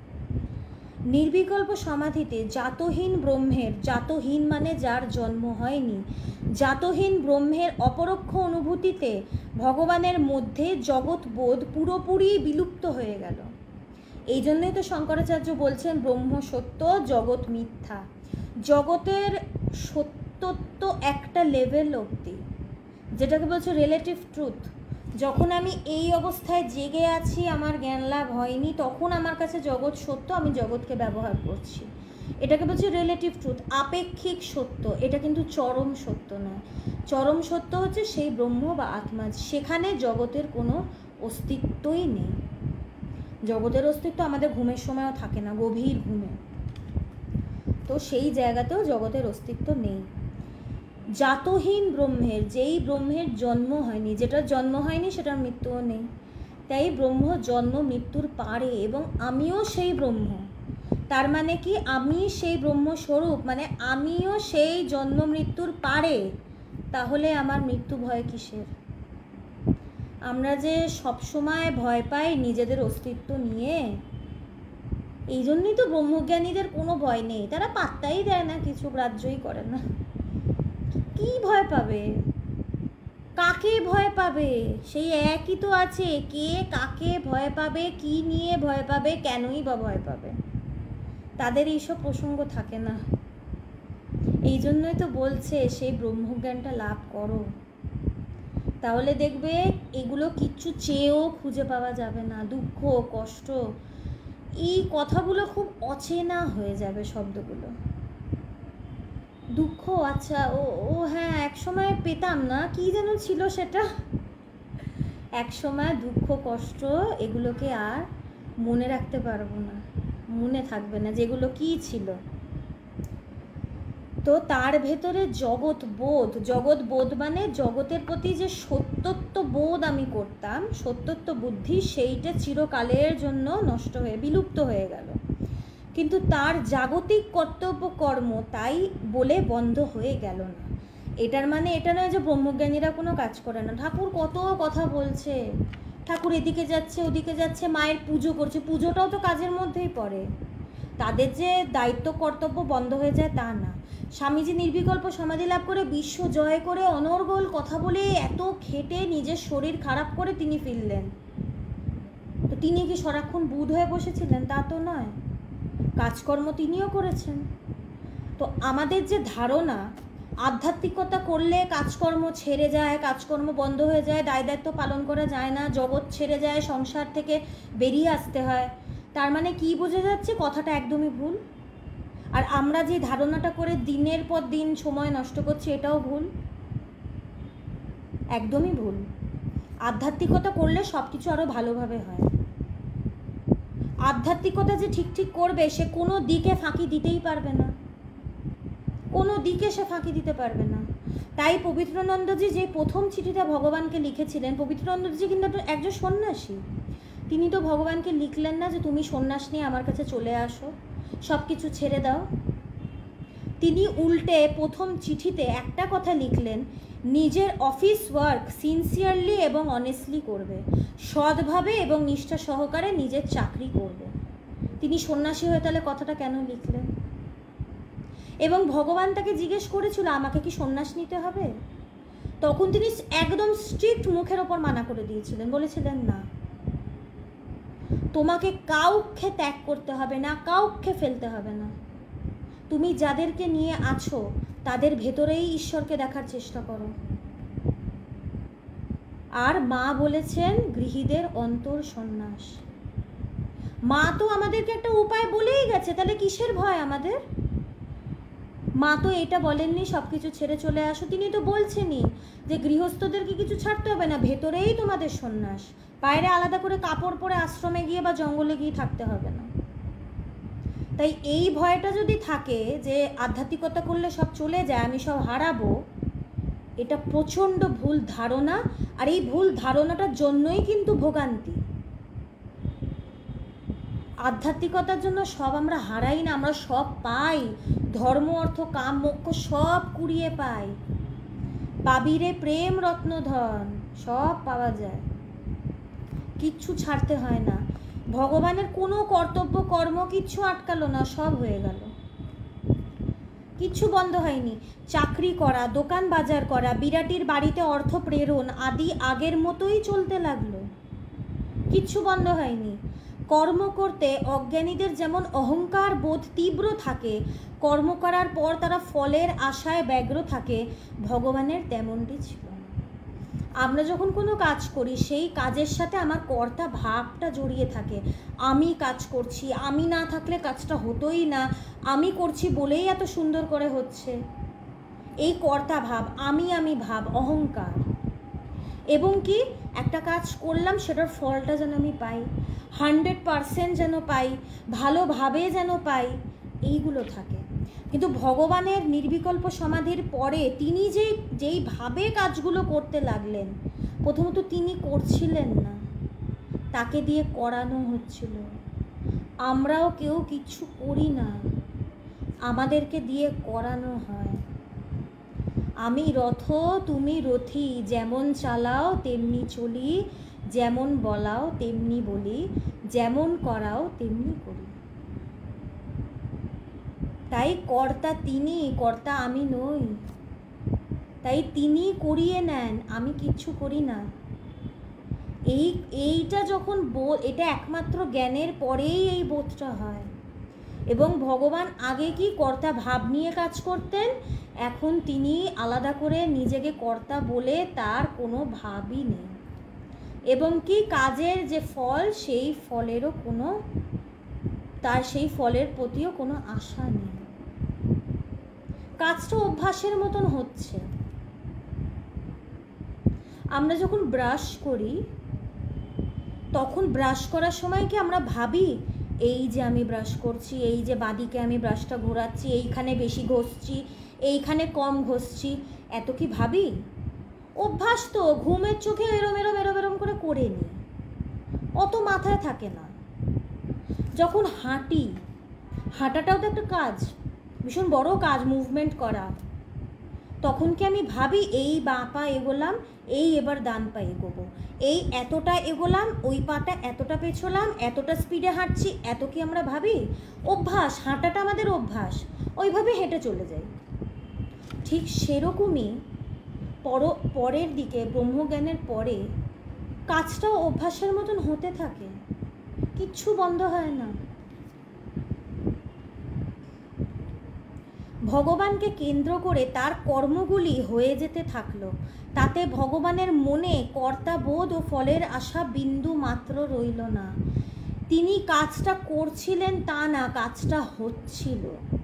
নির্বিকল্প সমাধিতে জাতহীন ব্রহ্মের, জাতহীন মানে যার জন্ম হয়নি, জাতহীন ব্রহ্মের অপরোক্ষ অনুভূতিতে ভগবানের মধ্যে জগৎবোধ পুরোপুরি বিলুপ্ত হয়ে গেল। এই জন্যই তো শঙ্করাচার্য বলছেন ব্রহ্ম সত্য, জগৎ মিথ্যা। জগতের সত্যত্ব একটা লেভেল অবধি, যেটাকে বলছে রিলেটিভ ট্রুথ। যখন আমি এই অবস্থায় জেগে আছি, আমার জ্ঞান লাভ হয়নি, তখন আমার কাছে জগৎ সত্য, আমি জগৎকে ব্যবহার করছি, এটাকে বলছে রিলেটিভ ট্রুথ, আপেক্ষিক সত্য। এটা কিন্তু চরম সত্য নয়। চরম সত্য হচ্ছে সেই ব্রহ্ম বা আত্মা, সেখানে জগতের কোনো অস্তিত্বই নেই। জগতের অস্তিত্ব আমাদের ঘুমের সময়ও থাকে না, গভীর ঘুমে, তো সেই জায়গাতেও জগতের অস্তিত্ব নেই। জাতহীন ব্রহ্মের, যেই ব্রহ্মের জন্ম হয়নি, যেটার জন্ম হয়নি সেটার মৃত্যুও নেই, তাই ব্রহ্ম জন্ম মৃত্যুর পারে এবং আমিও সেই ব্রহ্ম। তার মানে কি, আমি সেই ব্রহ্মস্বরূপ, মানে আমিও সেই জন্ম মৃত্যুর পারে। তাহলে আমার মৃত্যু ভয় কিসের? আমরা যে সবসময় ভয় পাই নিজেদের অস্তিত্ব নিয়ে, এই জন্যই তো ব্রহ্মজ্ঞানীদের কোনো ভয় নেই, তারা পাত্তাই দেয় না, কিছু গ্রাহ্যই করে না। কি ভয় পাবে? কাকে ভয় পাবে? সেই একই তো আছে, কে কাকে ভয় পাবে, কি নিয়ে ভয় পাবে, কেনই বা ভয় পাবে? তাদের এইসব প্রসঙ্গ থাকে না। এই জন্যই তো বলছে সেই ব্রহ্মজ্ঞানটা লাভ করো, তাহলে দেখবে এগুলো কিচ্ছু চেয়েও খুঁজে পাওয়া যাবে না। দুঃখ, কষ্ট, এই কথাগুলো খুব অচেনা হয়ে যাবে শব্দগুলো। দুঃখ, আচ্ছা ও ও হ্যাঁ, এক সময় পেতাম না, কি যেন ছিল সেটা, এক সময় দুঃখ কষ্ট এগুলোকে আর মনে রাখতে পারবো না, মনে থাকবে না যেগুলো কি ছিল। তো তার ভেতরে জগৎ বোধ, জগৎ বোধ মানে জগতের প্রতি যে সত্যত্ব বোধ আমি করতাম, সত্যত্ব বুদ্ধি, সেইটা চিরকালের জন্য নষ্ট হয়ে বিলুপ্ত হয়ে গেল। কিন্তু তার জাগতিক কর্তব্য কর্ম তাই বলে বন্ধ হয়ে গেল না। এটার মানে এটা নয় যে ব্রহ্মজ্ঞানীরা কোনো কাজ করে না। ঠাকুর কত কথা বলছে, ঠাকুর এদিকে যাচ্ছে ওদিকে যাচ্ছে, মায়ের পুজো করছে, পুজোটাও তো কাজের মধ্যেই পড়ে। তাদের যে দায়িত্ব কর্তব্য বন্ধ হয়ে যায় তা না। স্বামীজি নির্বিকল্প সমাধি লাভ করে বিশ্ব জয় করে অনর্গল কথা বলে এত খেটে নিজের শরীর খারাপ করে তিনি ফিরলেন, তো তিনি কি সারাক্ষণ বুধ হয়ে বসেছিলেন? তা তো নয়, কাজকর্ম তিনিও করেছেন। তো আমাদের যে ধারণা আধ্যাত্মিকতা করলে কাজকর্ম ছেড়ে যায়, কাজকর্ম বন্ধ হয়ে যায়, দায় দায়িত্ব পালন করা যায় না, জগৎ ছেড়ে যায়, সংসার থেকে বেরিয়ে আসতে হয়, তার মানে কি বোঝা যাচ্ছে? কথাটা একদমই ভুল। আর আমরা যে ধারণাটা করে দিনের পর দিন সময় নষ্ট করছি, এটাও ভুল, একদমই ভুল। আধ্যাত্মিকতা করলে সব কিছু আরও ভালোভাবে হয়। আধ্যাত্মিকতা যে ঠিক ঠিক করবে সে কোনো দিকে ফাঁকি দিতেই পারবে না, কোনো দিকে সে ফাঁকি দিতে পারবে না। তাই পবিত্রানন্দজি যে প্রথম চিঠিটা ভগবানকে লিখেছিলেন, পবিত্রানন্দজি কিন্তু একজন সন্ন্যাসী, তিনি তো ভগবানকে লিখলেন না যে তুমি সন্ন্যাস নিয়ে আমার কাছে চলে আসো, সব কিছু ছেড়ে দাও। তিনি উল্টে প্রথম চিঠিতে একটা কথা লিখলেন, নিজের অফিস ওয়ার্ক সিনসিয়ারলি এবং অনেস্টলি করবে, সৎভাবে এবং নিষ্ঠা সহকারে নিজের চাকরি করবে। তিনি সন্ন্যাসী হয়ে তাহলে কথাটা কেন লিখলেন? এবং ভগবান তাকে জিজ্ঞেস করেছিল আমাকে কি সন্ন্যাস নিতে হবে? তখন তিনি একদম স্ট্রিক্ট মুখের ওপর মানা করে দিয়েছিলেন, বলেছিলেন না, তোমাকে কাউকে ত্যাগ করতে হবে না, কাউকে ফেলতে হবে না, তুমি যাদেরকে নিয়ে আছো তাদের ভেতরেই ঈশ্বরকে দেখার চেষ্টা করো। আর মা বলেছেন গৃহীদের অন্তর সন্ন্যাস। মা তো আমাদেরকে একটা উপায় বলেই গেছে, তাহলে কিসের ভয় আমাদের? মা তো এটা বলেননি সব কিছু ছেড়ে চলে আসো, তিনি তো বলছেনই যে গৃহস্থদেরকে কিছু ছাড়তে হবে না, ভেতরেই তোমাদের সন্ন্যাস, বাইরে আলাদা করে কাপড় পরে আশ্রমে গিয়ে বা জঙ্গলে গিয়ে থাকতে হবে না। তাই এই ভয়টা যদি থাকে যে আধ্যাত্মিকতা করলে সব চলে যায়, আমি সব হারাবো, এটা প্রচণ্ড ভুল ধারণা। আর এই ভুল ধারণাটার জন্যই কিন্তু ভোগান্তি। আধ্যাত্মিকতার জন্য সব আমরা হারাই না, আমরা সব পাই। ধর্ম, অর্থ, কাম, মোক্ষ সব কুড়িয়ে পাই। পাবিরে প্রেম রত্নধন সব পাওয়া যায়, কিচ্ছু ছাড়তে হয় না। ভগবানের কোনো কর্তব্য কর্ম কিচ্ছু আটকালো না, সব হয়ে গেল, কিচ্ছু বন্ধ হয়নি। চাকরি করা, দোকান বাজার করা, বিরাটির বাড়িতে অর্থ প্রেরণ আদি আগের মতোই চলতে লাগলো, কিচ্ছু বন্ধ হয়নি। কর্ম করতে অজ্ঞানীদের যেমন অহংকার বোধ তীব্র থাকে, কর্ম করার পর তারা ফলের আশায় ব্যগ্র থাকে, ভগবানের তেমনটি ছিল না। আমরা যখন কোনো কাজ করি সেই কাজের সাথে আমার কর্তা ভাবটা জড়িয়ে থাকে। আমি কাজ করছি, আমি না থাকলে কাজটা হতোই না, আমি করছি বলেই এত সুন্দর করে হচ্ছে, এই কর্তা ভাব, আমি আমি ভাব, অহংকার। এবং কি একটা কাজ করলাম সেটার ফলটা যেন আমি পাই, হান্ড্রেড পারসেন্ট যেন পাই, ভালোভাবে যেন পাই, এইগুলো থাকে। কিন্তু ভগবানের নির্বিকল্প সমাধির পরে তিনি যেই যেইভাবে কাজগুলো করতে লাগলেন, প্রথমত তিনি করছিলেন না, তাকে দিয়ে করানো হচ্ছিল। আমরাও কেউ কিচ্ছু করি না, আমাদেরকে দিয়ে করানো হয়। আমি রথ তুমি রথী, যেমন চালাও তেমনি চলি, যেমন বলাও তেমনি বলি, যেমন করাও তেমনি করি। তাই কর্তা তিনি, কর্তা আমি নই। তাই তিনি করিয়ে নেন, আমি কিচ্ছু করি না। এই এইটা যখন বোধ, এটা একমাত্র জ্ঞানের পরেই এই বোধটা হয়। এবং ভগবান আগে কি কর্তা ভাব নিয়ে কাজ করতেন, এখন তিনি আলাদা করে নিজেকে কর্তা বলে তার কোনো ভাবই নেই। এবং কি কাজের যে ফল, সেই ফলেরও কোনো, তার সেই ফলের প্রতিও কোনো আশা নেই। কাজটা অভ্যাসের মতন হচ্ছে। আমরা যখন ব্রাশ করি, তখন ব্রাশ করার সময় কি আমরা ভাবি এই যে আমি ব্রাশ করছি, এই যে বাঁদিকে আমি ব্রাশটা ঘোরাচ্ছি, এইখানে বেশি ঘষছি, এইখানে কম ঘষছি, এত কি ভাবি? অভ্যাস তো, ঘুমের চোখে এরম এরম এরম এরম করে করে নিই, অত মাথায় থাকে না। যখন হাঁটি, হাঁটাটাও তো একটা কাজ, ভীষণ বড় কাজ, মুভমেন্ট করা। তখন কি আমি ভাবি এই বাঁ পা এগোলাম, এই এবার ডান পা এগোবো, এই এতটা এগোলাম, ওই পাটা এতটা পেছোলাম, এতটা স্পিডে হাঁটছি, এত কি আমরা ভাবি? অভ্যাস, হাঁটাটা আমাদের অভ্যাস, ওইভাবে হেঁটে চলে যাই। ঠিক সেরকমই পর পরের দিকে ব্রহ্মজ্ঞানের পরে কাজটাও অভ্যাসের মতন হতে থাকে, কিচ্ছু বন্ধ হয় না। ভগবানকে কেন্দ্র করে তার কর্মগুলি হয়ে যেতে থাকলো, তাতে ভগবানের মনে কর্তাবোধ ও ফলের আশা বিন্দু মাত্র রইল না। তিনি কাজটা করছিলেন তা না, কাজটা হচ্ছিল।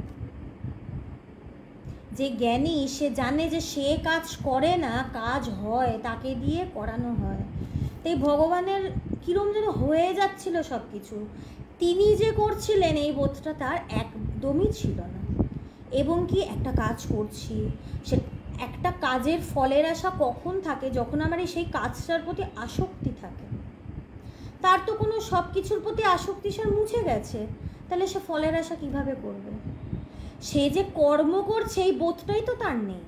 যে জ্ঞানী সে জানে যে সে কাজ করে না, কাজ হয়, তাকে দিয়ে করানো হয়। তাই ভগবানের কিরম যেন হয়ে যাচ্ছিল সব কিছু, তিনি যে করছিলেন এই বোধটা তার একদমই ছিল না। এবং কি একটা কাজ করছি, সে একটা কাজের ফলের আশা কখন থাকে, যখন আমার সেই কাজটার প্রতি আসক্তি থাকে। তার তো কোনো সব কিছুর প্রতি আসক্তি সে মুছে গেছে, তাহলে সে ফলের আশা কিভাবে করবে? সে যে কর্ম করছে এই বোধটাই তো তার নেই।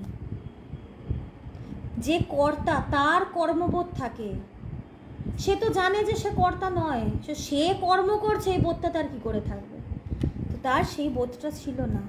যে কর্তা, তার কর্মবোধ থাকে, সে তো জানে যে সে কর্তা নয়, সে কর্ম করছে এই বোধটা তার কি করে থাকবে? তো তার সেই বোধটা ছিল না।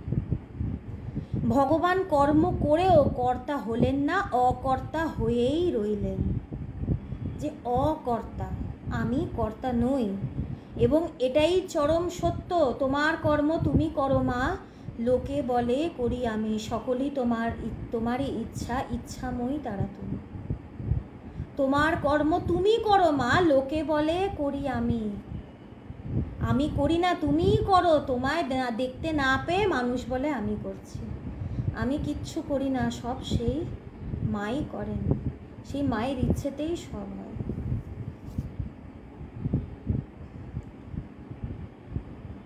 ভগবান কর্ম করেও কর্তা হলেন না, অকর্তা হয়েই রইলেন। যে অকর্তা, আমি কর্তা নই। এবং এটাই চরম সত্য, তোমার কর্ম তুমি করো মা, লোকে বলে করি আমি, সকলেই তোমার তোমারই ইচ্ছা, ইচ্ছাময়ী তারা তুমি। তোমার কর্ম তুমি করো মা, লোকে বলে করি আমি, আমি করি না, তুমিই করো, তোমায় দেখতে না পেয়ে মানুষ বলে আমি করছি। আমি কিচ্ছু করি না, সব সেই মাই করেন, সেই মায়ের ইচ্ছেতেই সব হয়।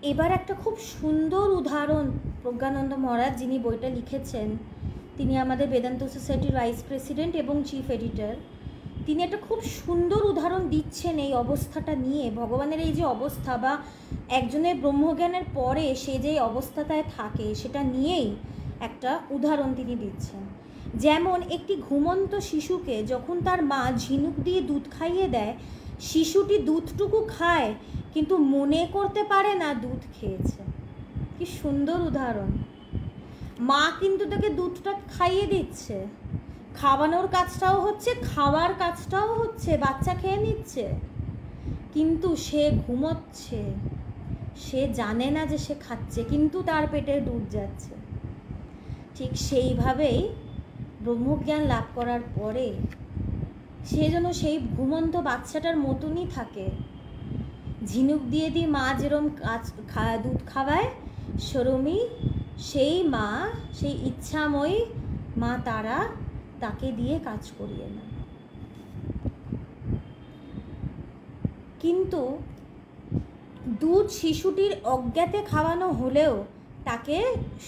এবার একটা খুব সুন্দর উদাহরণ প্রজ্ঞানন্দ মহারাজ, যিনি বইটা লিখেছেন, তিনি আমাদের বেদান্ত সোসাইটির ভাইস প্রেসিডেন্ট এবং চিফ এডিটর, তিনি একটা খুব সুন্দর উদাহরণ দিচ্ছেন এই অবস্থাটা নিয়ে, ভগবানের এই যে অবস্থা বা একজনের ব্রহ্মজ্ঞানের পরে সে যে অবস্থাটায় থাকে সেটা নিয়েই একটা উদাহরণ তিনি দিচ্ছেন। যেমন একটি ঘুমন্ত শিশুকে যখন তার মা ঝিনুক দিয়ে দুধ খাইয়ে দেয়, শিশুটি দুধটুকু খায় কিন্তু মনে করতে পারে না দুধ খেয়েছে। কি সুন্দর উদাহরণ! মা কিন্তু তাকে দুধটা খাইয়ে দিচ্ছে, খাওয়ানোর কাজটাও হচ্ছে, খাওয়ার কাজটাও হচ্ছে, বাচ্চা খেয়ে নিচ্ছে, কিন্তু সে ঘুমোচ্ছে, সে জানে না যে সে খাচ্ছে, কিন্তু তার পেটে দুধ যাচ্ছে। ঠিক সেইভাবেই ব্রহ্মজ্ঞান লাভ করার পরে সে যেন সেই ঘুমন্ত বাচ্চাটার মতনই থাকে। ঝিনুক দিয়ে দিয়ে মা যেরম কাজ দুধ খাওয়ায়, সেরমই সেই মা, সেই ইচ্ছাময়ী মা তারা তাকে দিয়ে কাজ করিয়ে নেয়। কিন্তু দুধ শিশুটির অজ্ঞাতে খাওয়ানো হলেও তাকে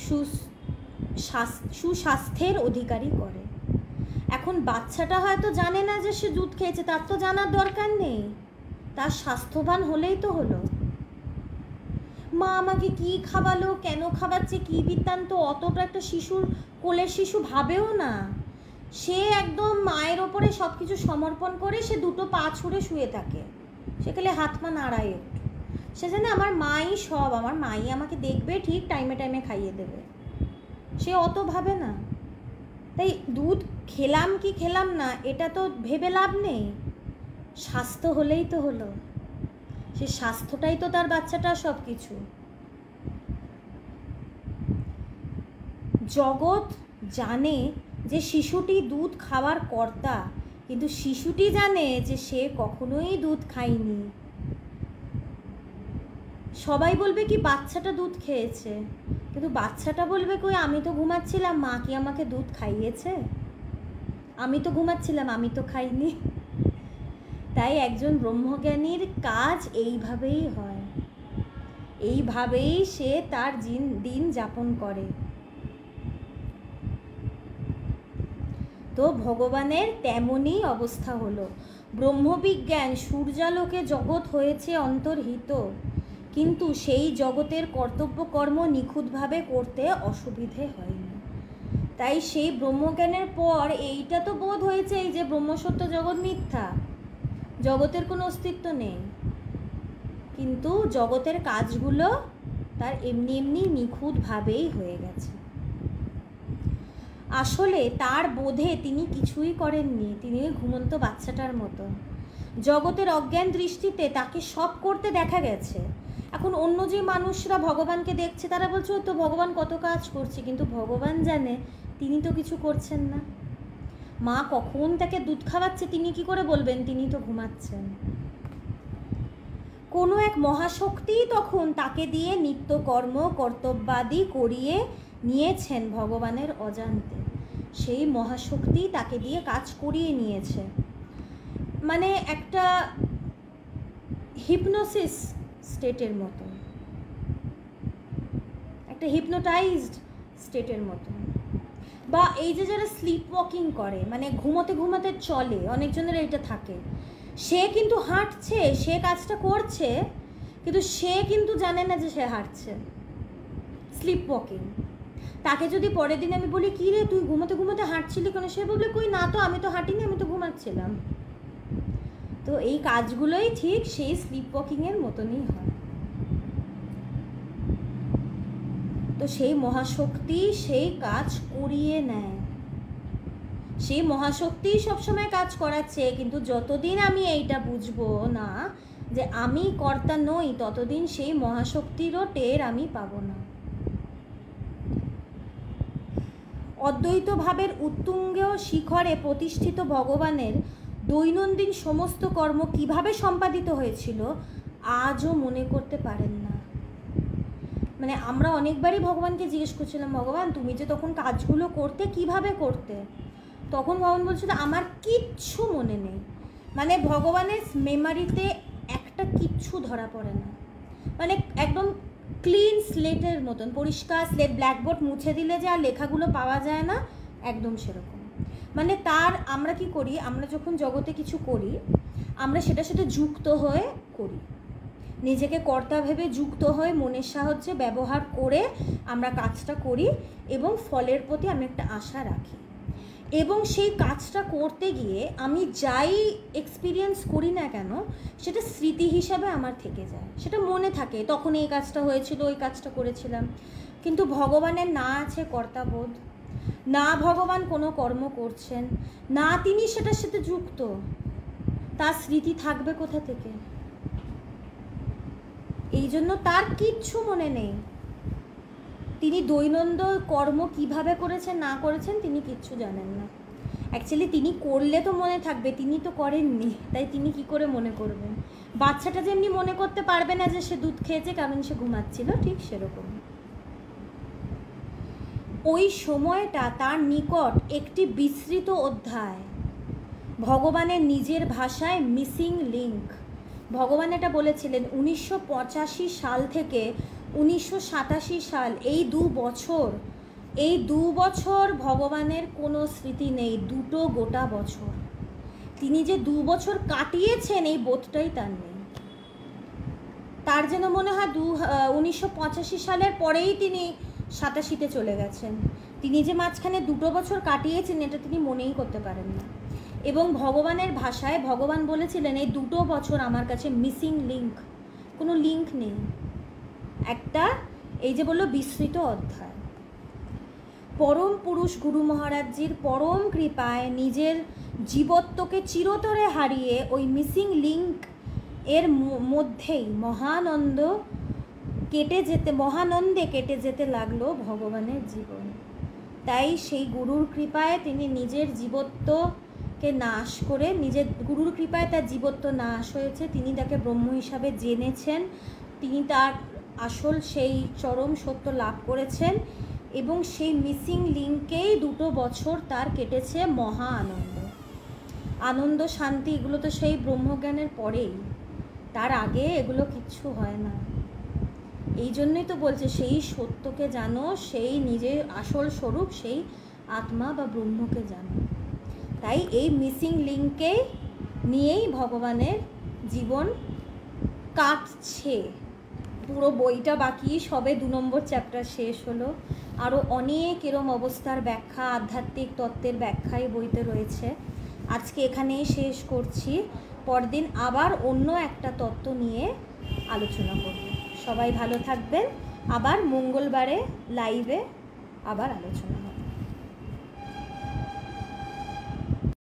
সুস্বাস্থ্যের অধিকারী করে। এখন বাচ্চাটা হয়তো জানে না যে সে দুধ খেয়েছে, তার তো জানার দরকার নেই, তার স্বাস্থ্যবান হলেই তো হলো। মা আমাকে কি খাওয়ালো, কেন খাওয়াচ্ছে, কি বৃত্তান্ত, অতটা একটা শিশুর কোলের শিশু ভাবেও না। সে একদম মায়ের ওপরে সব কিছু সমর্পণ করে সে দুটো পা ছুঁড়ে শুয়ে থাকে, সে খেলে হাত পা নাড়ায় একটু, সে জানে আমার মাই সব, আমার মাই আমাকে দেখবে, ঠিক টাইমে টাইমে খাইয়ে দেবে, সে অত ভাবে না। তাই দুধ খেলাম কি খেলাম না এটা তো ভেবে লাভ নেই, স্বাস্থ্য হলেই তো হলো। সে স্বাস্থ্যটাই তো তার বাচ্চাটা সব কিছু। জগৎ জানে যে শিশুটি দুধ খাওয়ার কর্তা, কিন্তু শিশুটি জানে যে সে কখনোই দুধ খায়নি। সবাই বলবে কি বাচ্চাটা দুধ খেয়েছে, কিন্তু বাচ্চাটা বলবে কই আমি তো ঘুমাচ্ছিলাম, মা কি আমাকে দুধ খাইয়েছে? আমি তো ঘুমাচ্ছিলাম, আমি তো খাইনি। তাই একজন ব্রহ্মজ্ঞানীর কাজ এইভাবেই হয়, এইভাবেই সে তার দিন যাপন করে। তো ভগবানের তেমনই অবস্থা হলো। ব্রহ্মবিজ্ঞান সূর্যালোকে জগৎ হয়েছে অন্তর্হিত, কিন্তু সেই জগতের কর্তব্য কর্ম নিখুঁতভাবে করতে অসুবিধে হয়নি। তাই সেই ব্রহ্মজ্ঞানের পর এইটা তো বোধ হয়েছে এই যে ব্রহ্মসত্য জগৎ মিথ্যা, জগতের কোনো অস্তিত্ব নেই, কিন্তু জগতের কাজগুলো তার এমনি এমনি নিখুঁতভাবেই হয়ে গেছে। আসলে তার বোধে তিনি কিছুই করেননি, তিনি ঘুমন্ত বাচ্চাটার মতো। জগতের অজ্ঞান দৃষ্টিতে তাকে সব করতে দেখা গেছে। এখন অন্য যে মানুষরা ভগবানকে দেখছে তারা বলছে তো ভগবান কত কাজ করছে, কিন্তু ভগবান জানে তিনি তো কিছু করছেন না। মা কখন তাকে দুধ খাওয়াচ্ছে তিনি কি করে বলবেন তিনি তো ঘুমাচ্ছেন? কোনো এক মহাশক্তি তখন তাকে দিয়ে নিত্যকর্ম কর্তব্যাদি করিয়ে নিয়েছেন ভগবানের অজান্তে। সেই মহাশক্তি তাকে দিয়ে কাজ করিয়ে নিয়েছে, মানে একটা হিপনোসিস স্টেটের মতো, একটা হিপনোটাইজড স্টেটের মতো। বা এই যে যারা স্লিপ ওয়াকিং করে, মানে ঘুমোতে ঘুমোতে চলে, অনেকজনের এইটা থাকে, সে কিন্তু হাঁটছে, সে কাজটা করছে, কিন্তু সে কিন্তু জানে না যে সে হাঁটছে, স্লিপ ওয়াকিং। তাকে যদি পরের দিন আমি বলি কী রে তুই ঘুমোতে ঘুমোতে হাঁটছিলি কেন, সে বলবে কই না তো, আমি তো হাঁটিনি, আমি তো ঘুমাচ্ছিলাম। তো এই কাজগুলোই ঠিক সেই স্লিপ ওয়াকিংয়ের মতনই হয়। তো সেই মহাশক্তি সেই কাজ করিয়ে নেয়, সেই মহাশক্তি সবসময় কাজ করাচ্ছে, কিন্তু যতদিন আমি এইটা বুঝবো না যে আমি কর্তা নই, ততদিন সেই মহাশক্তিরও টের আমি পাবো না। অদ্বৈত ভাবের উত্তুঙ্গ শিখরে প্রতিষ্ঠিত ভগবানের দৈনন্দিন সমস্ত কর্ম কিভাবে সম্পাদিত হয়েছিল আজও মনে করতে পারেন না। মানে আমরা অনেকবারই ভগবানকে জিজ্ঞেস করছিলাম, ভগবান তুমি যে তখন কাজগুলো করতে কিভাবে করতে? তখন ভগবান বলছিল আমার কিচ্ছু মনে নেই। মানে ভগবানের মেমারিতে একটা কিচ্ছু ধরা পড়ে না, মানে একদম ক্লিন স্লেটের মতন, পরিষ্কার স্লেট, ব্ল্যাকবোর্ড মুছে দিলে যে আর লেখাগুলো পাওয়া যায় না, একদম সেরকম। মানে তার আমরা কি করি, আমরা যখন জগতে কিছু করি আমরা সেটার সাথে যুক্ত হয়ে করি, নিজেকে কর্তা ভেবে যুক্ত হয়ে মনের সাহায্যে ব্যবহার করে আমরা কাজটা করি এবং ফলের প্রতি আমি একটা আশা রাখি। এবং সেই কাজটা করতে গিয়ে আমি যাই এক্সপিরিয়েন্স করি না কেন সেটা স্মৃতি হিসাবে আমার থেকে যায়, সেটা মনে থাকে তখন এই কাজটা হয়েছিল, ওই কাজটা করেছিলাম। কিন্তু ভগবানের না আছে কর্তাবোধ, না ভগবান কোনো কর্ম করছেন, না তিনি সেটার সাথে যুক্ত, তার স্মৃতি থাকবে কোথা থেকে? এই জন্য তার কিচ্ছু মনে নেই, তিনি দৈনন্দিন কর্ম কিভাবে করেছেন না করেছেন তিনি কিচ্ছু জানেন না। অ্যাকচুয়ালি তিনি করলে তো মনে থাকবে, তিনি তো করেননি, তাই তিনি কি করে মনে করবেন? বাচ্চাটা যেমনি মনে করতে পারবে না যে সে দুধ খেয়েছে কারণ সে ঘুমাচ্ছিল, ঠিক সেরকম ওই সময়টা তার নিকট একটি বিস্মৃত অধ্যায়, ভগবানের নিজের ভাষায় মিসিং লিঙ্ক। ভগবান এটা বলেছিলেন উনিশশো পঁচাশি সাল থেকে উনিশশো সাতাশি সাল, এই দু বছর এই দু বছর ভগবানের কোনো স্মৃতি নেই, দুটো গোটা বছর। তিনি যে দু বছর কাটিয়েছেন এই বোধটাই তার নেই। তার যেন মনে হয় দু উনিশশো পঁচাশি সালের পরেই তিনি সাতাশিতে চলে গেছেন। তিনি যে মাঝখানে দুটো বছর কাটিয়েছেন এটা তিনি মনেই করতে পারেন না। এবং ভগবানের ভাষায় ভগবান বলেছিলেন এই দুটো বছর আমার কাছে মিসিং লিঙ্ক, কোনো লিঙ্ক নেই, একটা এই যে বললো বিস্মৃত অধ্যায়। পরম পুরুষ গুরু মহারাজজির পরম কৃপায় নিজের জীবত্বকে চিরতরে হারিয়ে ওই মিসিং লিঙ্ক এর মধ্যেই মহানন্দ কেটে যেতে মহানন্দে কেটে যেতে লাগলো ভগবানের জীবন। তাই সেই গুরুর কৃপায় তিনি নিজের জীবত্বকে নাশ করে, নিজের গুরুর কৃপায় তার জীবত্ব নাশ হয়েছে, তিনি তাকে ব্রহ্ম হিসাবে জেনেছেন, তিনি তার আসল সেই চরম সত্য লাভ করেছেন এবং সেই মিসিং লিঙ্কেই দুটো বছর তার কেটেছে মহা আনন্দ। আনন্দ শান্তি এগুলো তো সেই ব্রহ্মজ্ঞানের পরেই, তার আগে এগুলো কিচ্ছু হয় না। এই জন্যই তো বলছে সেই সত্যকে জানো, সেই নিজের আসল স্বরূপ সেই আত্মা বা ব্রহ্মকে জানো। তাই এই মিসিং লিঙ্ককে নিয়েই ভগবানের জীবন কাটছে। পুরো বইটা বাকি, সবে দু নম্বর চ্যাপ্টার শেষ হলো, আরও অনেক এরম অবস্থার ব্যাখ্যা, আধ্যাত্মিক তত্ত্বের ব্যাখ্যা এই বইতে রয়েছে। আজকে এখানেই শেষ করছি, পরদিন আবার অন্য একটা তত্ত্ব নিয়ে আলোচনা করব। সবাই ভালো থাকবেন, আবার মঙ্গলবারে লাইভে আবার আলোচনা হবে।